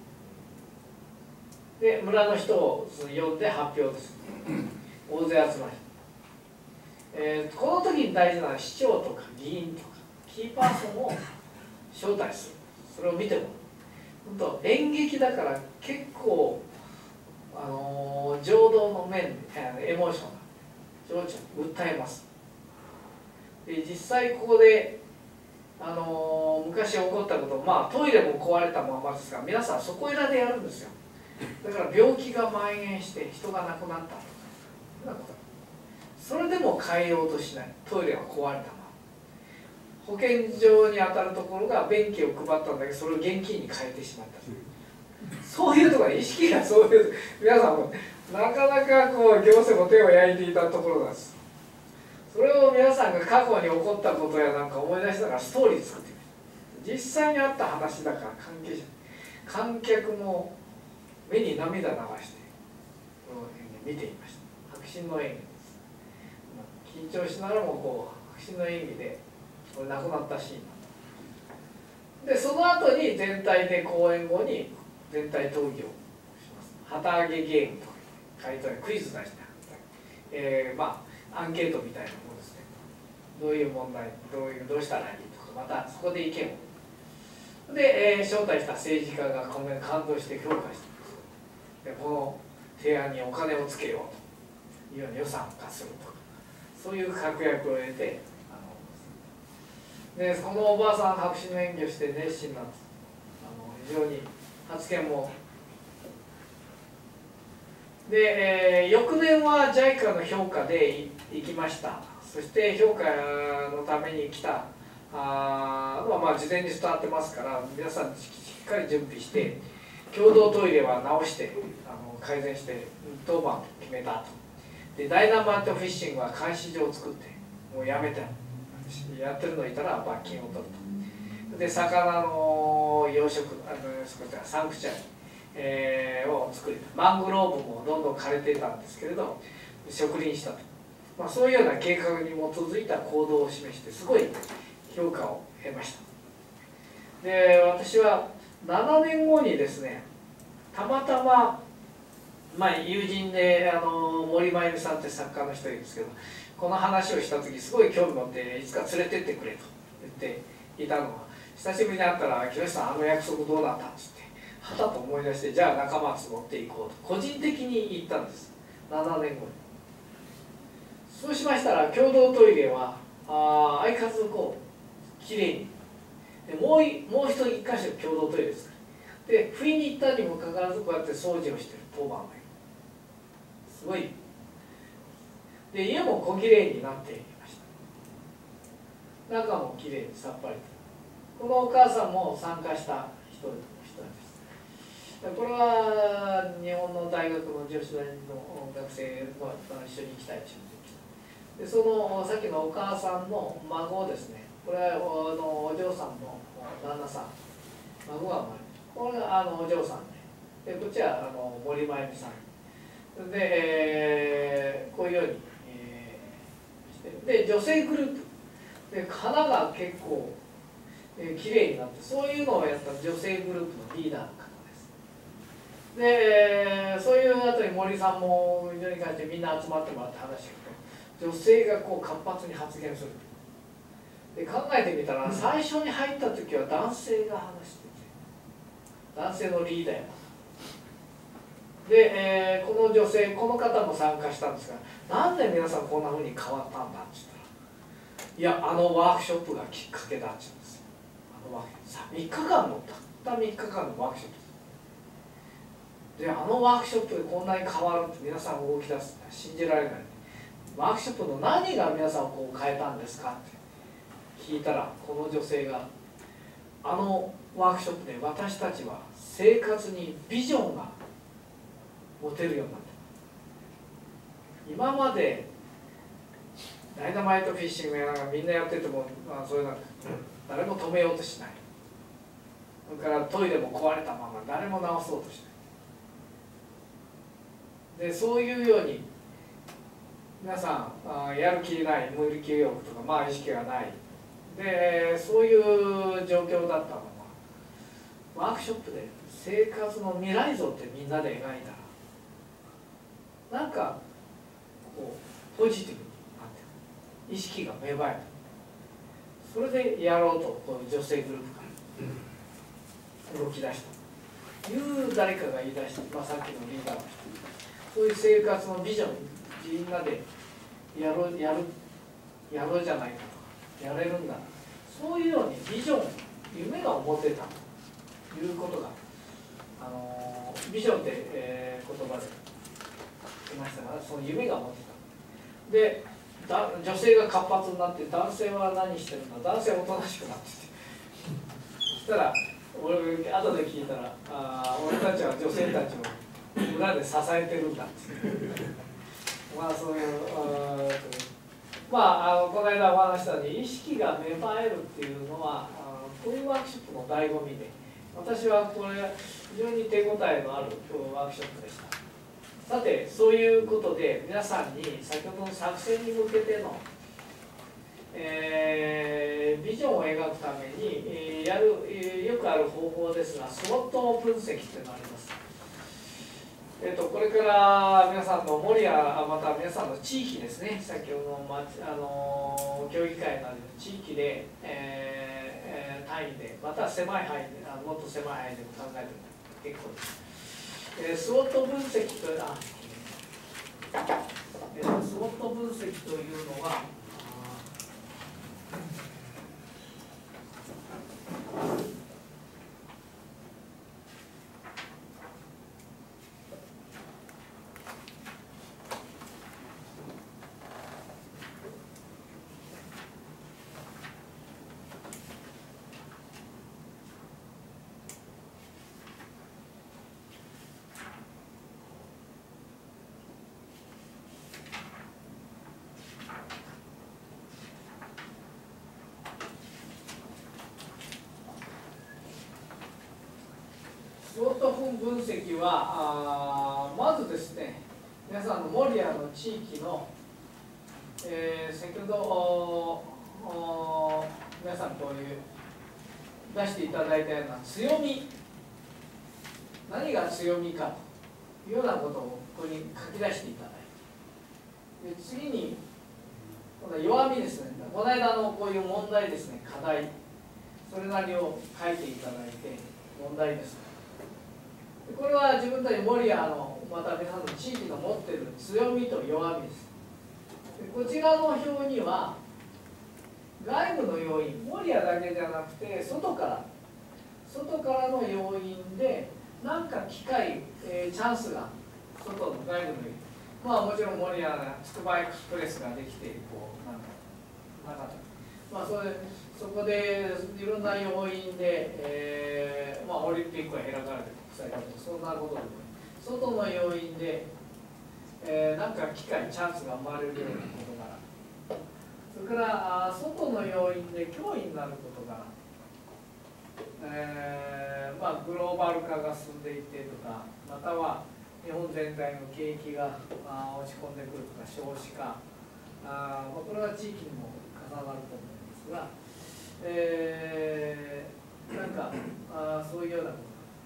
で村の人を呼んで発表です。大勢集まり、えー、この時に大事なのは市長とか議員とかキーパーソンを招待する、それを見てもらう。本当演劇だから結構、あのー、情動の面、エモーションが情緒を訴えます。で実際ここで、あのー、昔起こったこと、まあトイレも壊れたままですが、皆さんそこいらでやるんですよ。だから病気が蔓延して人が亡くなったとか、そんなこと。それでも変えようとしない。トイレは壊れたまま。保健所に当たるところが便器を配ったんだけど、それを現金に変えてしまった。そういうところ、意識がそういう、皆さんもなかなかこう行政も手を焼いていたところなんです。それを皆さんが過去に起こったことやなんか思い出しながらストーリー作ってみる。実際にあった話だから関係者、観客も目に涙流して見ていました。迫真の演技です。緊張しながらもこう迫真の演技でこれ亡くなったシーンで、その後に全体で公演後に全体討議をします。旗揚げゲームとか回答やクイズ出して、えー、まあアンケートみたいなものですね。どういう問題、どういうどうしたらいいとか、またそこで意見をで、えー、招待した政治家がこの感動して評価してます。でこの提案にお金をつけようというように予算化するとか、そういう確約を得て、あのでこのおばあさん白紙の演技をして熱心なんです。あの非常に発言もで、えー、翌年は ジャイカ の評価で行きました。そして評価のために来たあのはまあ事前に伝わってますから、皆さんしっかり準備して共同トイレは直してあの改善して当番決めたと。でダイナマイトフィッシングは監視所を作ってもうやめて、やってるのいたら罰金を取ると。で魚の養殖あのサンクチュアリ、えー、を作り、マングローブもどんどん枯れていたんですけれど植林したと、まあ、そういうような計画に基づいた行動を示してすごい評価を得ました。で私はななねんごにですね、たまたま、まあ、友人であの森真由美さんって作家の人いるんですけど、この話をした時すごい興味持っていつか連れてってくれと言っていたのが、久しぶりに会ったら「木下さんあの約束どうなった?」っつってはたと思い出して、じゃあ仲松持っていこうと個人的に言ったんです、ななねんごに。そうしましたら共同トイレはあ相変わらずこうきれいにで、もういもう一人一箇所共同トイレですからで、不意に行ったにもかかわらずこうやって掃除をしてる当番がいる、すごい。で家も小きれいになっていました。中もきれいにさっぱりと。このお母さんも参加した人です。これは日本の大学の女子大の学生も一緒に行きたいというで、そのさっきのお母さんの孫ですね、これはあのお嬢さんの旦那さん、孫が生まれる、これがあのお嬢さんで、でこっちはあの森真由美さんで、えー、こういうように、えー、で女性グループで花が結構えー、きれいになって、そういうのをやった女性グループのリーダーの方です。でそういう後に森さんも非常に関してみんな集まってもらって話を聞くと、女性がこう活発に発言する。で考えてみたら最初に入った時は男性が話してて、男性のリーダーやで、えー、この女性この方も参加したんですが、なんで皆さんこんなふうに変わったんだって言ったら、いやあのワークショップがきっかけだって言うんです。みっかかんのたったみっかかんのワークショップで、あのワークショップでこんなに変わるって皆さん動き出すって信じられない。ワークショップの何が皆さんをこう変えたんですかって聞いたら、この女性があのワークショップで私たちは生活にビジョンが持てるようになった。今までダイナマイトフィッシングやなんかみんなやってても、まあ、そういうの誰も止めようとしない。それからトイレも壊れたまま誰も直そうとしない。でそういうように皆さんあやる気ない、無理気欲とか、まあ、意識がないでそういう状況だったのはワークショップで生活の未来像ってみんなで描いたらなんかこうポジティブになって意識が芽生えた。それでやろうとこう女性グループから動き出したという誰かが言い出して、まあ、さっきのリーダーの人そういう生活のビジョンみんなでやろうやるやろうじゃないかとやれるんだそういうようにビジョン夢が持てたということが、あのビジョンって、えー、言葉で言いましたからその夢が持てたでだ女性が活発になって男性は何してるんだ男性はおとなしくなっててそしたら俺後で聞いたらあ俺たちは女性たちを裏で支えてるんだってまあそういうまあ、あのこの間お話したように意識が芽生えるっていうのはあのこういうワークショップの醍醐味で私はこれ非常に手応えのあるワークショップでした。さてそういうことで皆さんに先ほどの作戦に向けての、えー、ビジョンを描くために、えー、やる、えー、よくある方法ですがスウォット分析というのがあります。えー、とこれから皆さんの守谷また皆さんの地域ですね先ほどの、まあの協議会などの地域で、えー、単位でまた狭い範囲であのもっと狭い範囲でも考えても結構です。えー、スウォット分析というのは、えー、スウォット分析というのはスウォット分析はあまずですね皆さんの守谷の地域の、えー、先ほどおお皆さんこういう出していただいたような強み何が強みかというようなことをここに書き出していただいてで次に今度は弱みですねこの間のこういう問題ですね課題それなりを書いていただいて問題ですねこれは自分たち守谷のまた皆さんの地域の持っている強みと弱みです。でこちらの表には外部の要因守谷だけじゃなくて外から外からの要因で何か機会、えー、チャンスが外の外部の要因まあもちろん守谷がつくばエクスプレスができてこうなんかなかったまあそれそこでいろんな要因で、えーまあ、オリンピックが開かれてそんなことで外の要因で、えー、なんか機会チャンスが生まれるようなことからそれからあ外の要因で脅威になることから、えーまあ、グローバル化が進んでいってとかまたは日本全体の景気があ落ち込んでくるとか少子化あ、まあ、これは地域にも重なると思うんですが、えー、なんかあそういうようなこと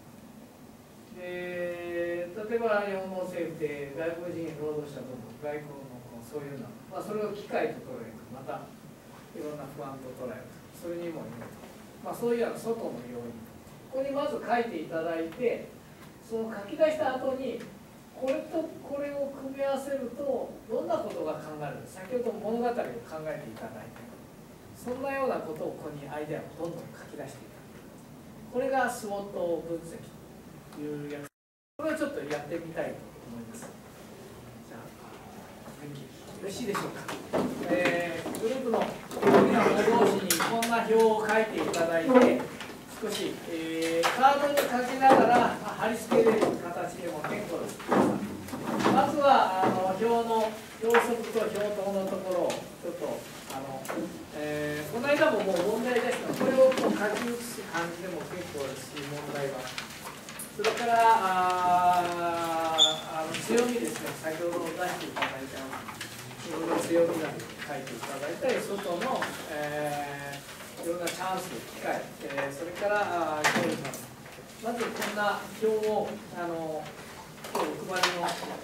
えー、例えば日本の政府で外国人労働者との外交のそういうの、まあ、それを機会と捉えるまたいろんな不安と捉えるそれにもいる、まあ、そういうような外の要因ここにまず書いていただいてその書き出した後にこれとこれを組み合わせるとどんなことが考えるか先ほど物語を考えていただいてそんなようなことをここにアイデアをどんどん書き出していただくこれがスウォット分析いうやつこれをちょっとやってみたいと思います。じゃあよろしいでしょうか。えー、グループの皆同士にこんな表を書いていただいて少し、えー、カードに書きながら貼り付ける形でも結構です。 まずはあの表の表則と表等のところをちょっとあの、えー、この間ももう問題ですが、これをこう書き写す感じでも結構ですし、問題は。それからああの強みですね、先ほど出していただいたような、いろいろ強みが書いていただいたり、外の、えー、いろんなチャンス、機会、えー、それから教育など。まずこんな表をあの今日お配りの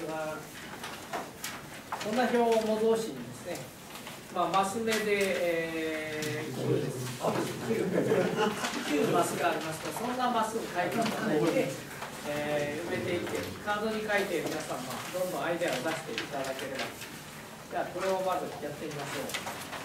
こんな表を模造紙にですね、まあ、マス目で、えー、きゅうです。きゅうマスがありますから、そんなマスを書いていただいて、えー、埋めていって、カードに書いて皆さんもどんどんアイデアを出していただければ。じゃあ、これをまずやってみましょう。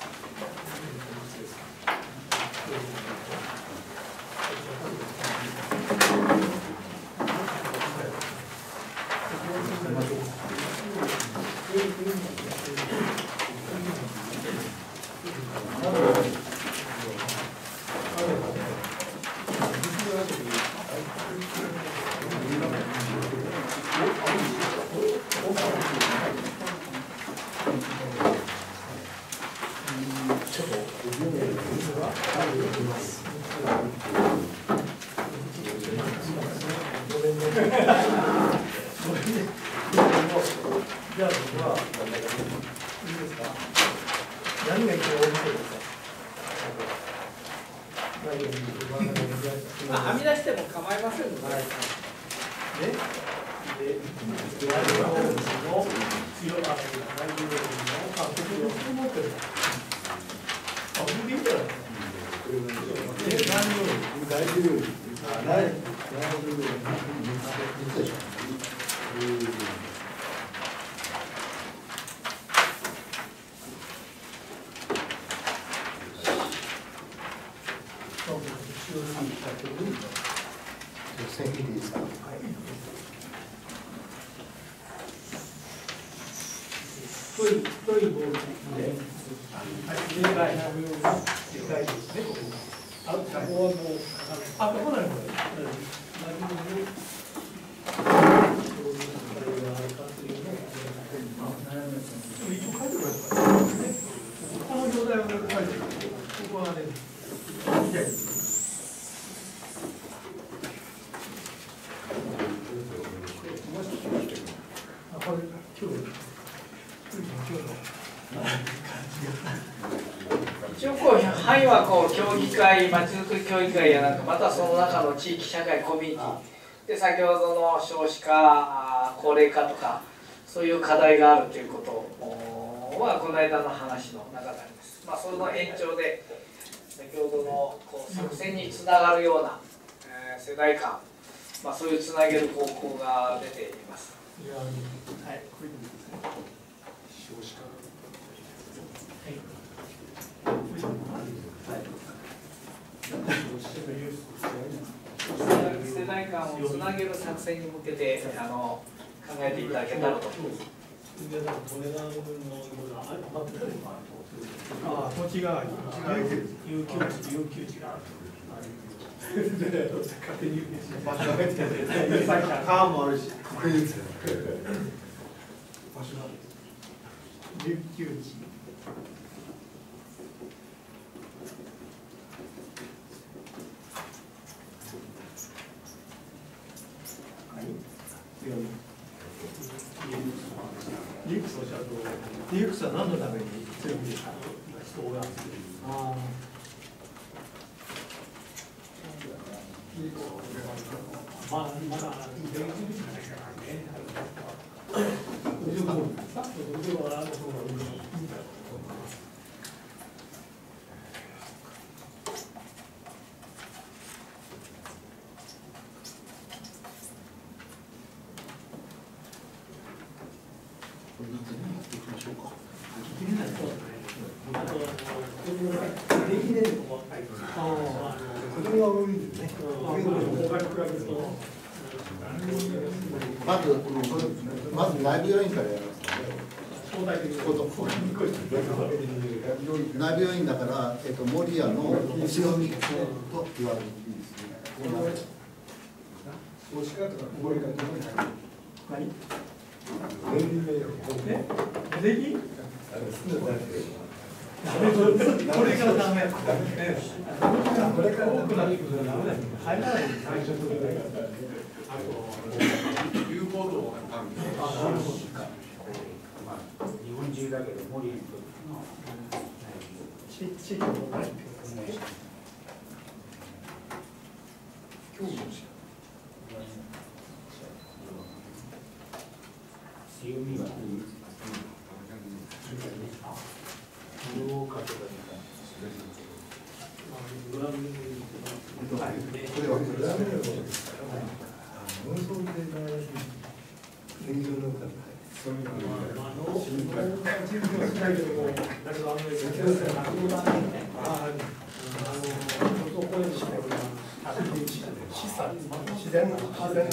まあ、編み出しても構いませんので、はい、で、で、一応こう範囲はこう協議会、まちづくり協議会やなんか、またその中の地域社会コミュニティで、先ほどの少子化、高齢化とかそういう課題があるということはこの間の話の中であります。まあ、その延長で先ほどのこう作戦につながるような、えー、世代間、まあ、そういうつなげる方向が出ています。はい、こういうことですね。少子化。世代間をつなげる作戦に向けてあの考えていただけたらと思います。 ああ、土地が有給地、有給地がある。勝手に場所が入ってて、川もあるし、確実。場所が有給地。ディークスおっしゃると、ディークスは何のために強みですか、人を集める。あまあ、まだ勉強じゃないからね。 まず、まず内部要因からやりますので、内部要因だから、えっと、守谷の後ろにと言われていいですね。 少子化とか高齢化とかに入る。 できこれからダメ。これから多くなってくるのはダメだ。入らない。最初とあと有効度がある。 まあ日本中だけど森にとっての地地域の問題。 強みは自然の自然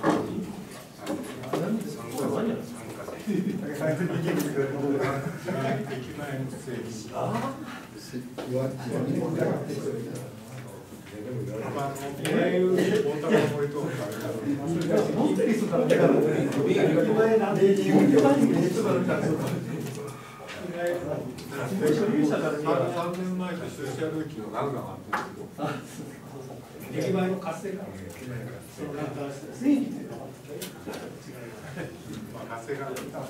出来栄えの活性化、そのなんか雰囲気っていうのは活性化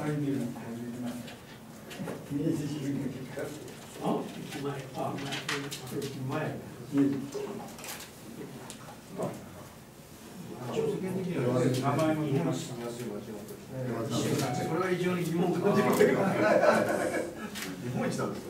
あ、前、あ、前。 名前も言います。これは非常に疑問が出てくる。日本一なんですよ。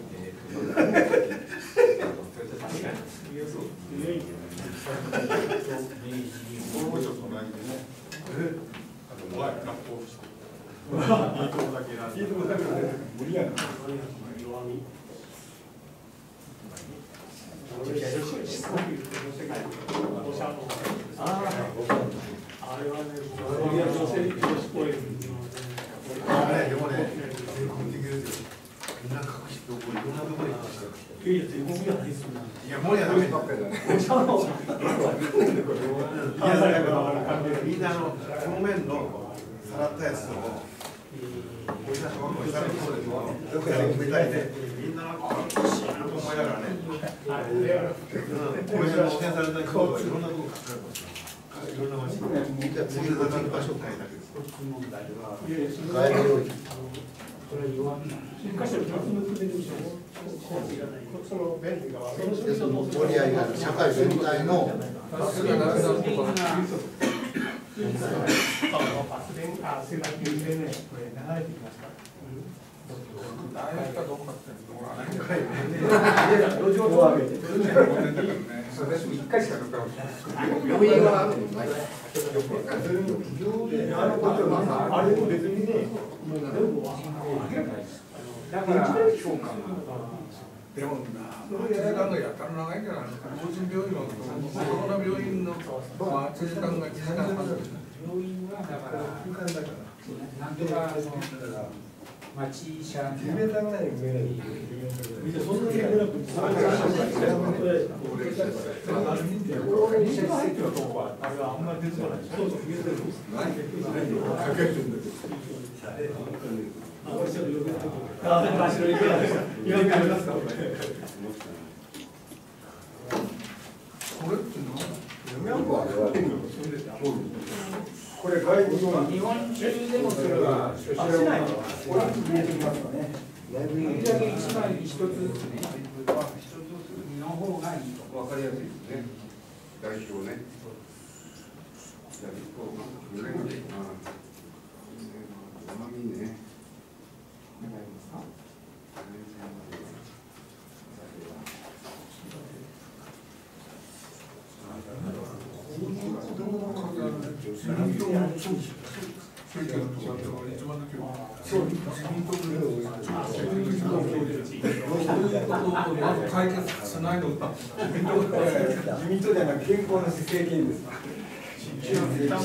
いや、もうやダメばっかりだね。みんなのこの面のさらったやつをお医者様もさらにそうですよ。よくやるみたいで、みんななんかしいなと思いながらね。これが指定された人がいろんなところ書かれます。いろんな場所。じゃあ次の場所を変えたけど。 外部領域。盛り上げる社会全体のだから評価でもな、時間がやったら長いから、老人病院はコロナ病院のまあ時間がいちじかんはん。病院はだからなんとか町社に決めたぐらい上にそんなにやめなくて高齢者施設のとこはあれはあんまり出てこない。そうそう、言うてる。かけてるんだけど。あ、おっしゃるような。あ、私の意見です。意見ありますか。これって何？ これ外部の日本中でもそれはしないの。 これ見えてきますかね。 できるだけ一枚一つずつね、の方がいいと。 わかりやすいですね。代表ね。じゃあ一個上まで。ああ。甘みね。 解決しないのか。 自民党じゃなく健康の政権です。 自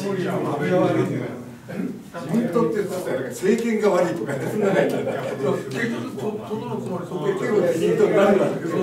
民党って政権が悪いとかそんなないんだよ。 結局ととどのつまりそう結局自民党になるわけです。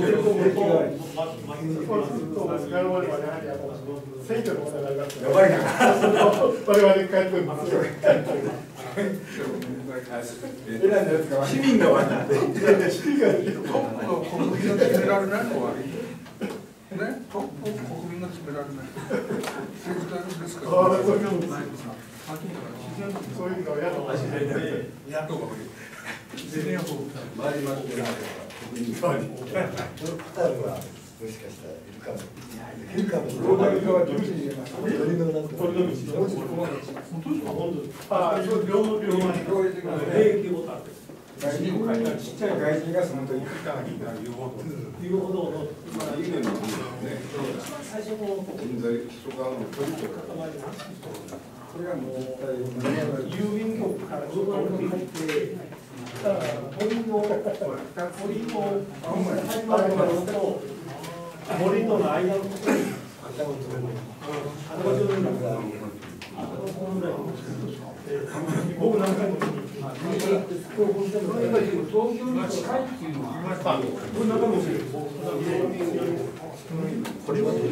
選挙の問題があります。 やばいな。 我々帰ってくるんですよ。 選んだやつが市民が悪い。 市民が悪い。 トップの国民が決められないのは悪い。ね、トップを国民が決められない。政治家ですから。 ああ、そういうのないですか。そういうの嫌だもん。 野党が悪い。自然やと。 周りまで国民がもしかしたらいるかも。いるかもしれない。 大谷川どっちに入れますか。 鳥のなんか。 本当ですか。ああ、両両両兵役ボタン。 外人ちっちゃい外人がその時言うほど言うほどの。最初のこれがもう絶対郵便局からちょっと入って鳥の鳥の森との間のところに僕何回も東京に近いっていうのはこれ中もしれないこれはネ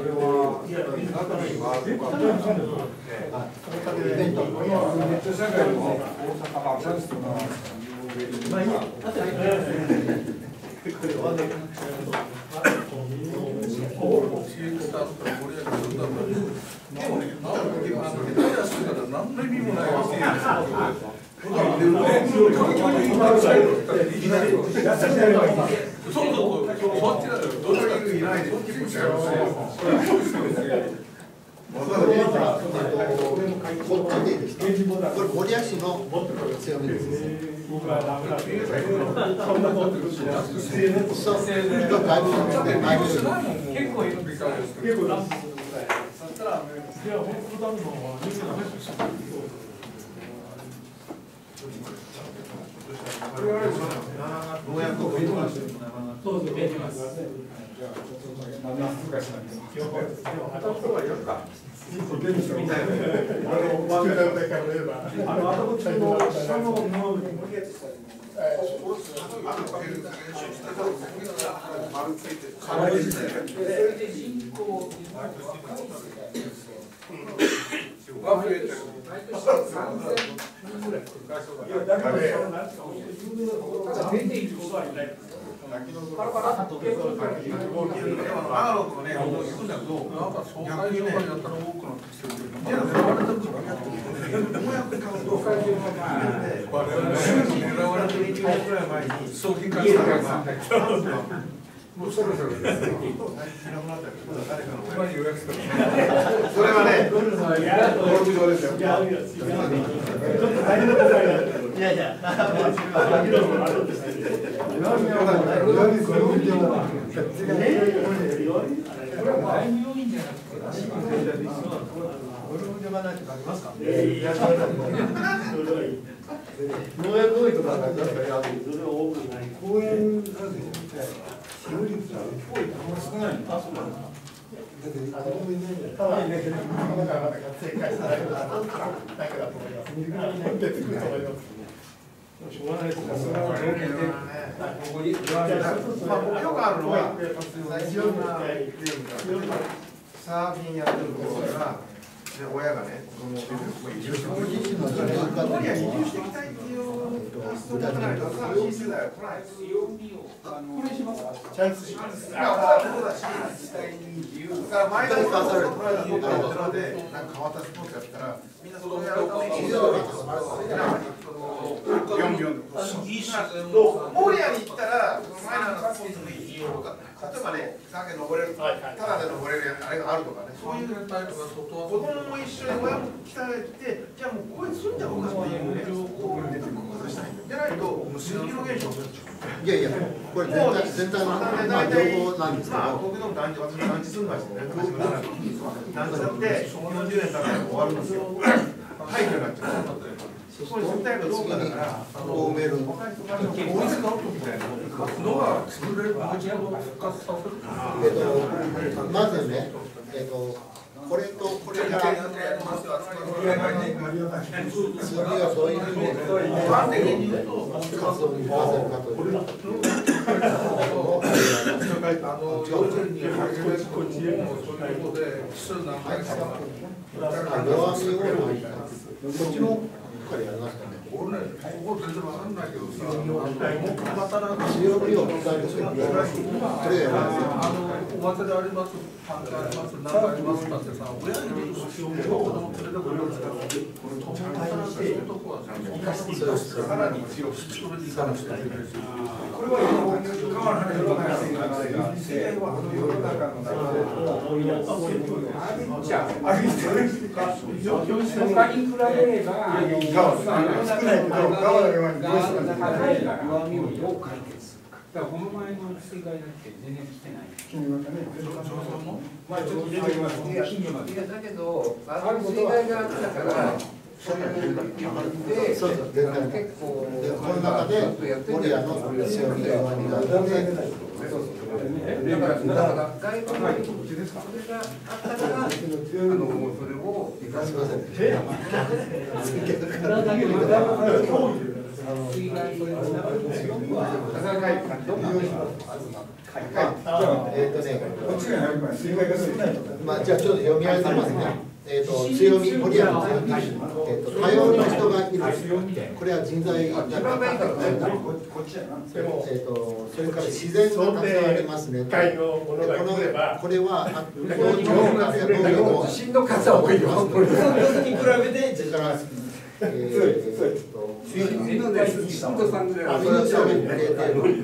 ット社会のチャンスとかまあいいや何の意味もない。そうそう、そっちだよ。どっちがいないで。 こっちでいいですか。これ森谷市の強みです。 僕はダメだって。そんなこと言うし。 そう、だいぶ結構いるんですよ。結構います。そしたら、いや、本当だもん。人間の話をしたい。そうそう、見えます。 何の恥ずかしないです。 でも、当たる人がいるか。 みたいな。 あの、ワンダーでから言えば。あの、あそこの下の布を。 アナログのね、行くんだけど、なんか総会所がやったら多くなってきてる。いや、狙われたくない。農薬買うと、我々狙われてるいちねんくらい前に商品化したから。もうそろそろです。今に予約した。 それはね、 ゴルフはやるとですよ。いやいや、ちょっと大変なことになる。いやいや、あるんですけど。農薬多いとかなんかそれは多くない。 公園なんで使用率が多いあんま少ないの。あ、そうなんだ。 ただね、なかなか正解したらだけだと思います。出てくると思います。しょうがないですね。それは条件で、ここに、まあ、よくあるのは、サーフィンやってる子が、親がね、移住してきたいっていう発想がないと、新しい世代は来ないです。これしますか？チャンスします。いや、そうだし、時代に自由。だから前田さんがこの間家でやってるので、なんか変わったスポーツやったら、みんなそこでやるために、ビョンビョンで。モリアに行ったら、マイナーなスポーツのいいよとか、例えばね、さっき登れる、ただで登れるあれがあるとかね、そういう子供も一緒に親も来たら来て、じゃあもうここに住んじゃおうかっていうね、じゃないと、水色現象。 いやいや、これ全体全体のまあ情報なんですけど、 僕の団地、私の団地住んでましたね、団地だってよんじゅうねん経ったら終わるんですよ。廃墟になっちゃう。そこに住みたいかどうかだから、 埋める。 法律がアウトみたいなのが作れる、もう一度復活させる。 えっとまずね、えっとこれとこれが次はそういうふうに端的に言うと、 活動に生かせるかという。 あの幼稚園に始めるところもそういうことで、数何回か。 弱みをこっちのからやりましたね。 俺ね、ここ全然わかんないけどさ、強みを伝えるときはこれやりますよ。 あのお祭りあります、パンチあります、なんかありますかってさ、親に強みを子供連れてこようとか、友達してるとこはさ、生かしていくさらに強くそれでいかなくてはいけないし。 これは世の中の世の中のある他に比べれば少ないけど川のようにどうしても高いから弱みをどう解決するか。だからこの前の水害だって全然来てない。まあちょっと出てきますね。近所まで。 いやだけどあの水害があったからそういうでそうそう、結構でこの中で森屋の強み弱みがあって。 だからだから外部のそれがあったからあのそれを生かしません。 水害それをえっとね、 こっちがやっぱり水害が少ないとか。 まあじゃあちょっと読み上げますね。えっと強み、森屋の強み、えっと多様な人がいる。これは人材だから。えっとそれから自然がたくさんありますね。このこれは農業のしんどかった方がいいよ。これに比べてそれからえーっとみんなでしんどさんぐらい。 アミノ酸を入れてる。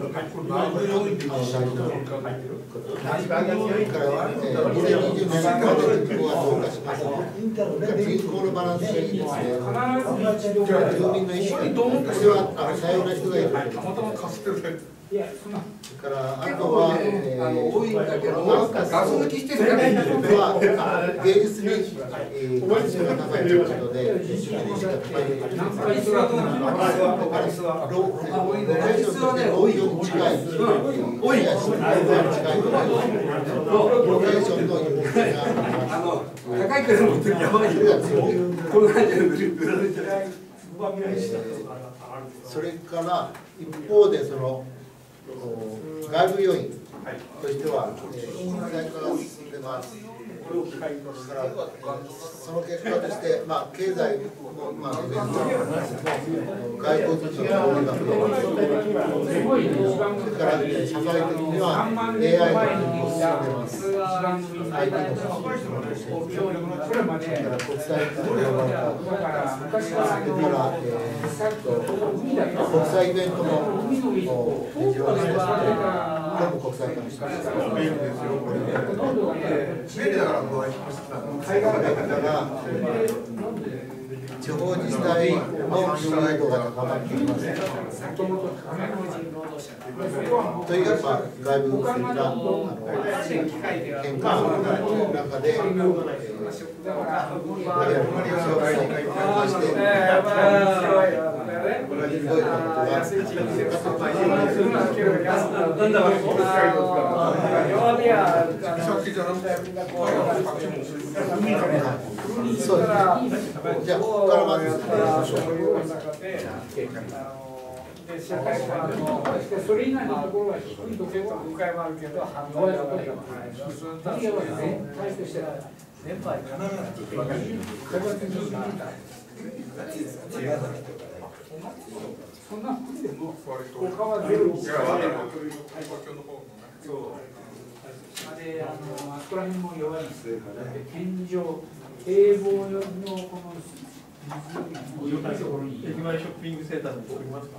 からはにせんにじゅうななねんまで人口が増加します。人口のバランスがいいですね。住民の意識、これはあの多様な人がいる。からあとは、えー、 多いんだけど、ガス抜きしてるからいいんだよね。 芸術に、えー、関心が高いということで、出資が高い。ロケーションとして多いように近い。多いやつに近い。ロケーションの有力があの高いから持ってるやばいよ。この感じで売られてない。 それから一方でその外部要因としては、えー、人材化が進んでます。からその結果として、まあ、経済も、まあ、外交的な要因が増えます。それから社会的には エーアイ が進んでます。アイティー のそれから国際的な要因がそれから、えー、国際イベントも非常にしてこれも国際化にして便利だから海外の方が地方自治体の信頼度が高まっています。というか、外部的な変化の中で、マリアの紹介に関して、ひどいことがそうです。じゃあ、ここからまず進めましょう。 社会科のそれ以外のところは低いところは誤解もあるけど、反応がない。全体としては全般必ずそんなもんでも他はゼロにしかない。あれあのあそこら辺も弱いんです。天井堤防のこの駅前ショッピングセンターに作りますか。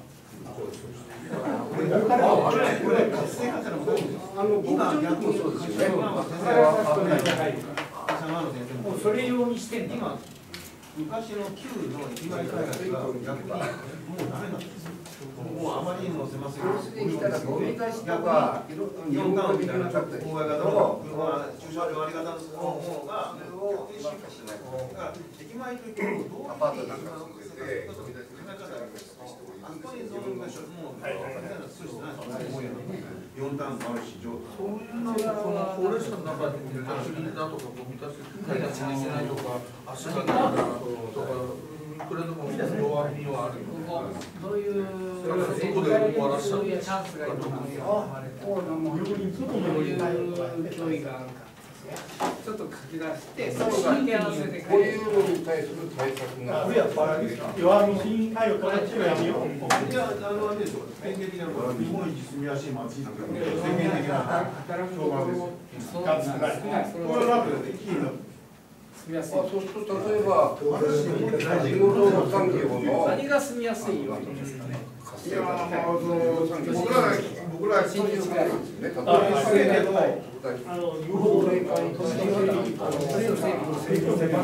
もうそれ用にしてんの。 昔の旧の駅前開発が逆にもうダメなんですよ。もうあまりにも狭すぎる。 来たらゴミ出しとか日本館みたいな郊外型の車駐車場あり方の方が逆に進化してない。だから駅前といってもどうアパートなんか作ってて、あそこにゾーンがしょもう大変なストレスないですよ。よんターンもあるし、 そういうのがこの高齢者の中でガソリンだとかゴミ出し買い出しに行けないとか足がないとかくれるのも弱みはあるよね。 そういうそこで終わらせたそういうチャンスがいると思うよ。そういう教育があるから。 ちょっと書き出してそこが組み合わせてこういうのに対する対策がこれやっぱ弱み対応から強い弱みを。 いや、あのあれでしょ。典型的なのは日本一住みやすい街っていう宣言的な働くところが少ない。これはまずキーの。 住みやすい。そうすると例えば地元の産業の何が住みやすいわけですかね。いや、まあその僕ら僕ら新日があるんですよね。例えばあの日本の年間に都市的にあの都市の整備の整備の整備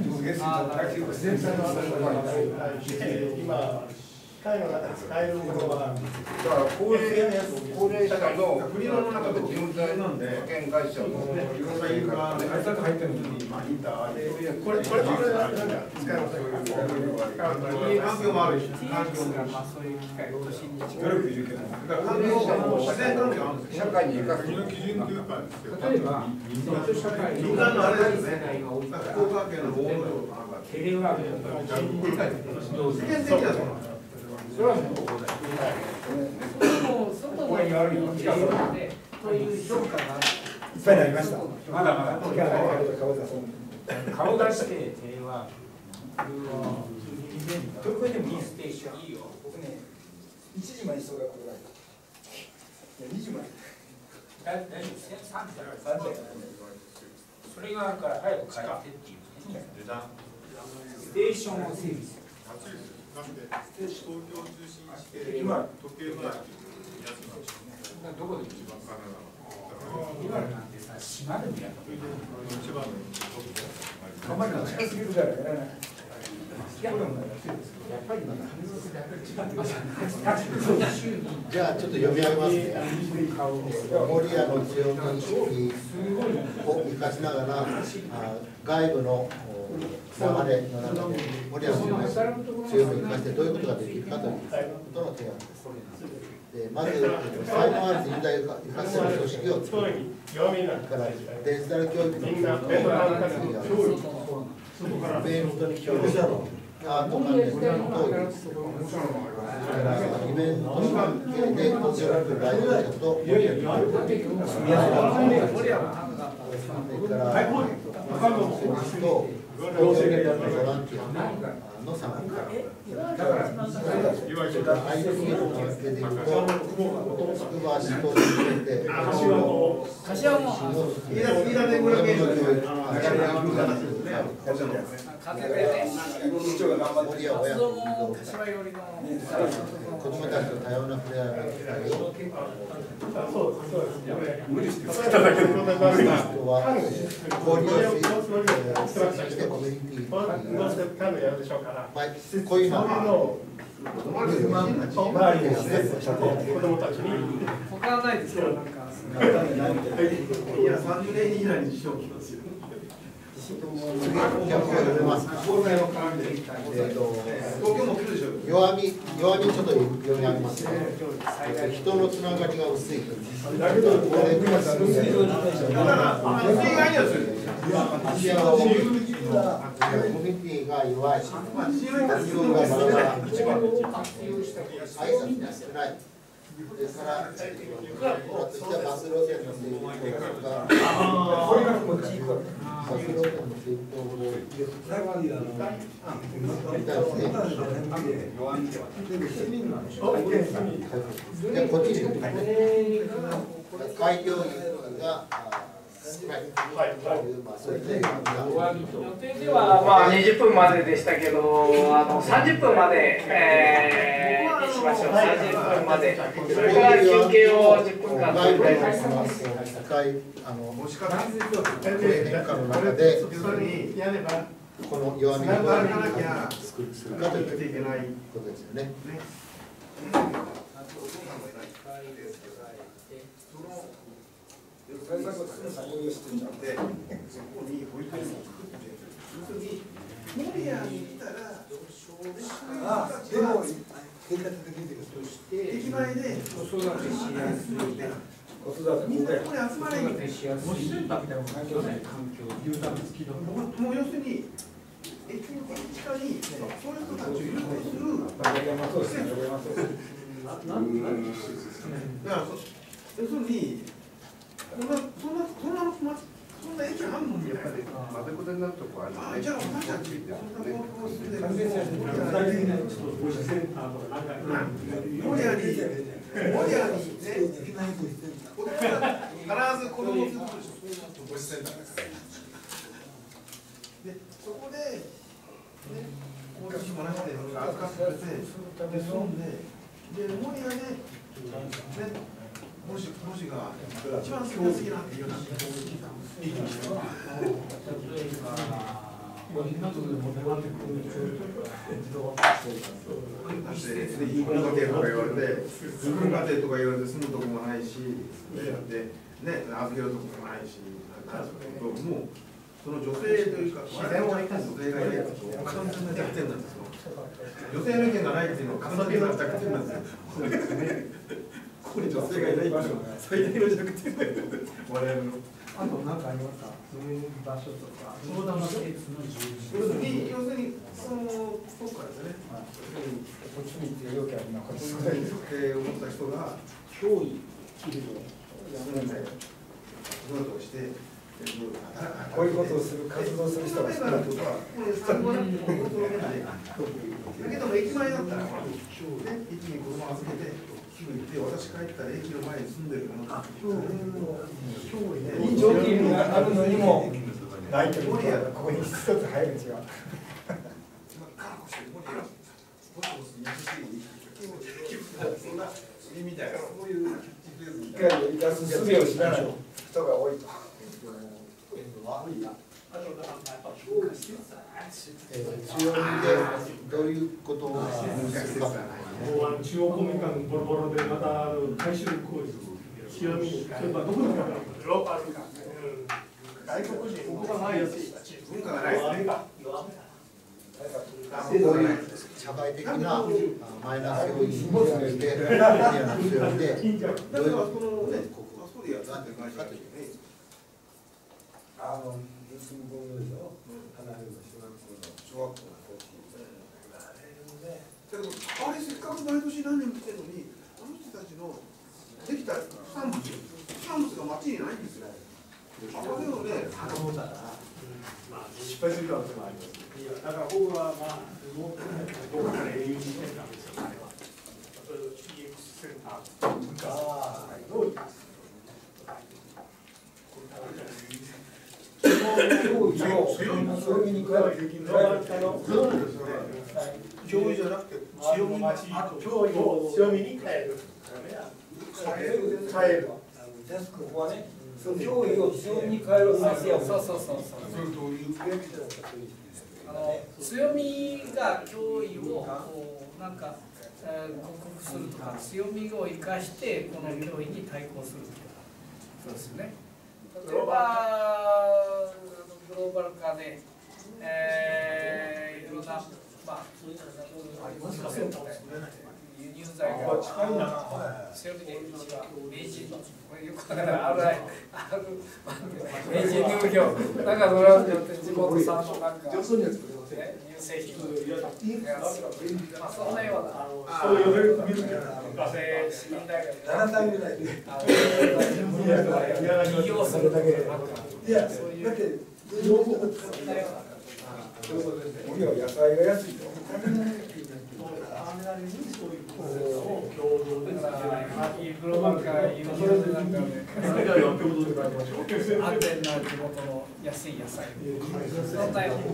今会の中で使えるものは、 だから高齢高齢者の国の中で人材の派遣会社のいろんなインフラで入ってるのに、まあインターこれこれこれなんか使います環境もあるし、環境もまあそういう機会を都心に努力いるけど、だから環境も自然環境あるんですよ。 社会に生かす基準というか、 例えば社会に民間のあれですね、福岡県の大野城とかなんかテレワークとか世間的なそのそれはもうここだよ。もう外がやるようにという評価がいっぱいになりました。 まだまだ顔出そう。 顔出してテレワーク。 どこでもいいステーションいいよ。僕ね、いちじまで人が来るわけ。いや、にじまで。 大丈夫、さんじゃない。それがあるから早く帰ってっていうね。ステーションを整備する。 なんで東京中心して今時計回りやつなんでしょうね。 どこで一番金なの？今なんてさ閉まるんだよ。 一番のあんまり近すぎるからね。 やっぱりまだじゃあちょっと読み上げますね。守谷の強みを生かしながら外部の流れの中で守谷の強みを生かしてどういうことができるかということの提案です。でまず才能ある人材を生かせる組織を作る。からデジタル教育の次がイベントに協力する。アート関連の講義、それからイベントの関係で強く来場者と盛り上げる。それから先日とボランティアの参加。だから アイティー の関係でいうと、つくば市と含めて、柏も飯田で村県の教育市長が頑張って親子の子供たちと多様な触れ合いの機会を無理して作っただけで人は交流をしてコミュニティこういうのを周りですね子供たちに他はないですよなんかいやさんじゅうねん以内に受賞しますよ。 じゃあこれ読めますか。弱み弱みちょっと読み上げますね。人のつながりが薄い。だけどこれコミュニティが弱い。活動がバラバラ。挨拶が少ない。ですから、私はバス路線の整備とか、これが気持ちいいから、バス路線の整備ところをみたいですね。で、こっちに開業が少ないという、まあ、そういう点が予定ではまあにじゅっぷんまででしたけど、あのさんじゅっぷんまで、えー、にしましょう。さんじゅっぷんまで。それから休憩をじゅっぷんかん取りたいと思います。 一回あの変化の中でこの弱みをどうするかということですよね。 対策を作る作業をしてるんだって、そこに保育園を作ってる。守谷にいたら、ああ、でも、変化的にとして、駅前で子育てしやすい、子育てみんなこれ集まれるしやすい、センターみたいな環境ね、環境、ユーザー付きの。もう要するに、駅の地下に、そういう人たちを誘導する。そうですね、だから、要するに、そんな、そんな、そんな、そそんな駅あんのにやっぱり。 まべこでになるとこあるあ、じゃあ私たちそんな高校生で。 完全に具体的なちょっとご支センターとかなんかモリアに、モリアにね、必ず子供を連れてくる母子センターです。で、そこで、ね、こういうもらって預かってくれて、で、住んで、で、モリアで、ね、もし、もしが一番好きな好きなっていうような、いいんですよ。 みんなとでも粘ってくるんで、 いい家庭とか言われて、自分家庭とか言われて住むとこもないし、で、ね、預けるとこもないし、もう、その女性というか、自然を生かす女性がいないと完全な弱点なんですよ。女性の意見がないっていうのは完全な弱点なんですよ。ここに女性がいない場所が最大の弱点だよ、我々の。 あと何かありますか？そういう場所とか、相談のケースの充実。 要するに、要するに、その、そうかですね。 こっちに行ってよきゃ今こっちにそういう特定を持った人が、 脅威切るのそういうことをして、 こういうことをする活動する人が少ないとか。 だけども駅前だったら、ほら、ね、駅に車預けて、行って私帰ったら駅の前に住んでるものが、 いい条件があるのにもないということは、ここに一つ入る違う。 みたいな、そういう機械を生かす術を知らない人が多いと。 強みでどういうことをするか。 中央公民館ボロボロでまた改修工事、強み、それからどこにかかるローカルか、外国人、ここがないやつ、 文化がないですね。 そういう社会的なマイナス要因を含めて、メディアの強みで、どういうことをね、ここがそうでやってるかというね。 あの、新聞でしょ、離れる小学校の小学校のだけど、あれせっかく毎年何年来てるのに、あの人たちのできた産物、産物が町にないんですよ。あれをね、 失敗する可能性もあります。だから僕はまあ、もうどこかで エーユージー センターですよ、あれは。例えば イーエックス センター、文化どういった脅威じゃなくて強み脅威を強みに変える。変える。 ここはね、脅威を強みに変える話を。 そうそうそうそう。あの強みが脅威をこうなんか、えー、克服するとか、強みを生かしてこの脅威に対抗するとか、そうですね。例えばグローバル化で、えー、いろんなまあ輸入材が強みで明治これよくわからないあるある明治乳業なんかそれによって地元産のなんか乳製品まあそんなようなそういう学生市民大学ななだいぐらいで利用するだけでいや、だって両方俺は野菜が安いと。 グローバル化輸入なんかで安全な地元の安い野菜そんなような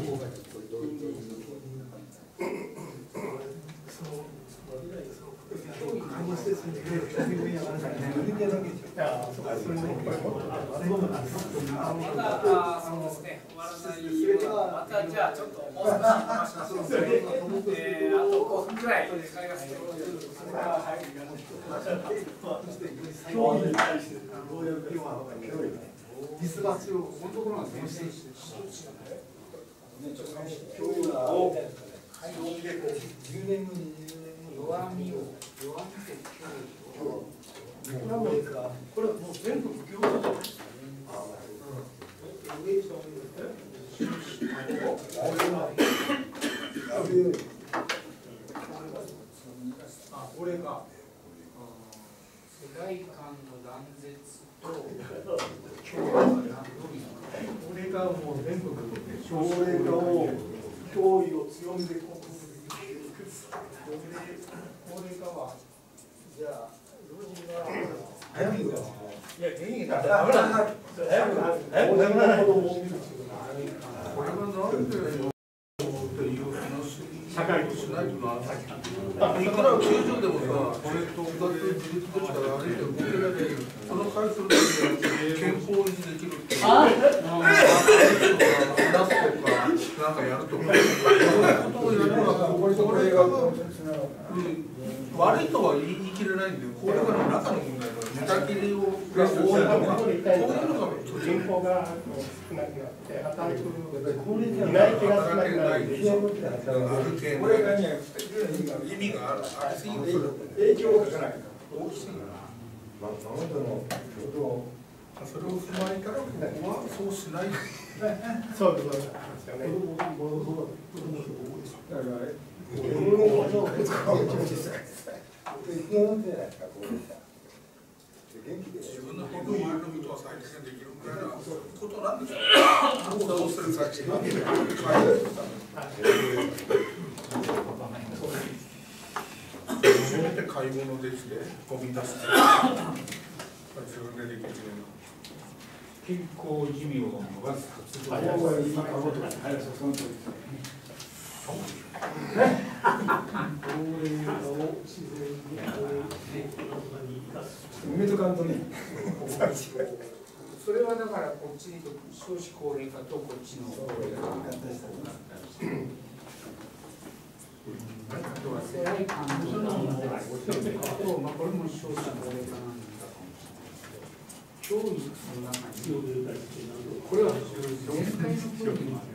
またそうですね終わらないようなまたじゃあちょっともう少し話しましょう。えーあとごふんくらいかかりますけど。 脅威に対してどうやるかミスバチを本当なんですね。 脅威をじゅうねんごにじゅうねんご弱みを弱みと脅威をこれはもう全部不況じゃないですか。あ、これが世界観の断絶と脅威の段取り。 化はもう全国で高齢化を脅威を強めていく。 高齢化はじゃあ老人が早いんだよ。 いや元気だったらダメなんだ。早く早くダメな子供を見る。これがなんでっていう話社会としないとな。いくら球場でもさ、これとだって自立どっちから歩いて動けなきゃいけない。その回数だけ健康維持できるっていう。ああ。話すとかなんかやるとか。そういうことをやればこれが悪いとは言い切れないんで、これが中の問題だ。寝たきりをが多いとか、そういうのが人口が少なくなって働く担い手が少なくなるんで、 これがね、意味がある。 影響がかない。 大きすぎる。それを踏まえたら、ここはそうしない。 そういうことなんですよね。 だから、 自分のことを周りの人は最適にできるぐらいなことなんですよ。どうする先が初めて買い物できて、ゴミ出して、自分でできる。 健康寿命を伸ばす活動を梅と関東ね。 それはだからこっちに少子高齢化とこっちの高齢化があとは世代間のまあこれも少子高齢化なんだかもしれない。教育の中にこれは限界の教育もある。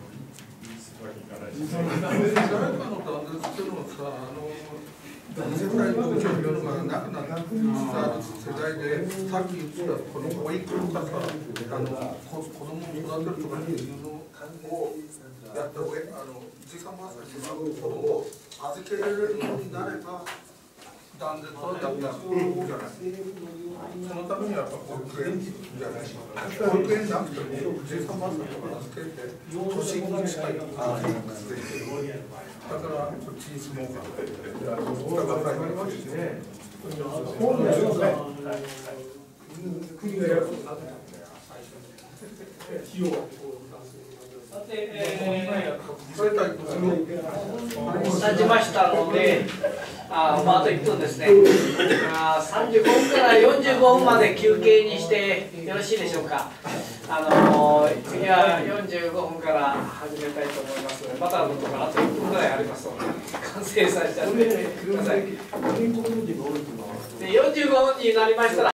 世代の状況がなくなった世代で、さっき言ったこの保育とかさ、あの子供を育てるとかっていうのをやった上、あのじいさんばあさんが子供を預けられるようになれば、断絶はやったじゃない。そのためにはやっぱ保育園じゃない。保育園なくても、じいさんばあさんとか預けて、都心に近い。だからこっちに住もうかってだから分かりましてね。 本来は国がやる。 さて、えそれからー、経ちましたので、あ、まあ、あといっぷんですね。あ、さんじゅうごふんからよんじゅうごふんまで休憩にしてよろしいでしょうか。あのー、次はよんじゅうごふんから始めたいと思いますので、またあとあといっぷんぐらいありますので、完成させてください。で、よんじゅうごふんになりましたら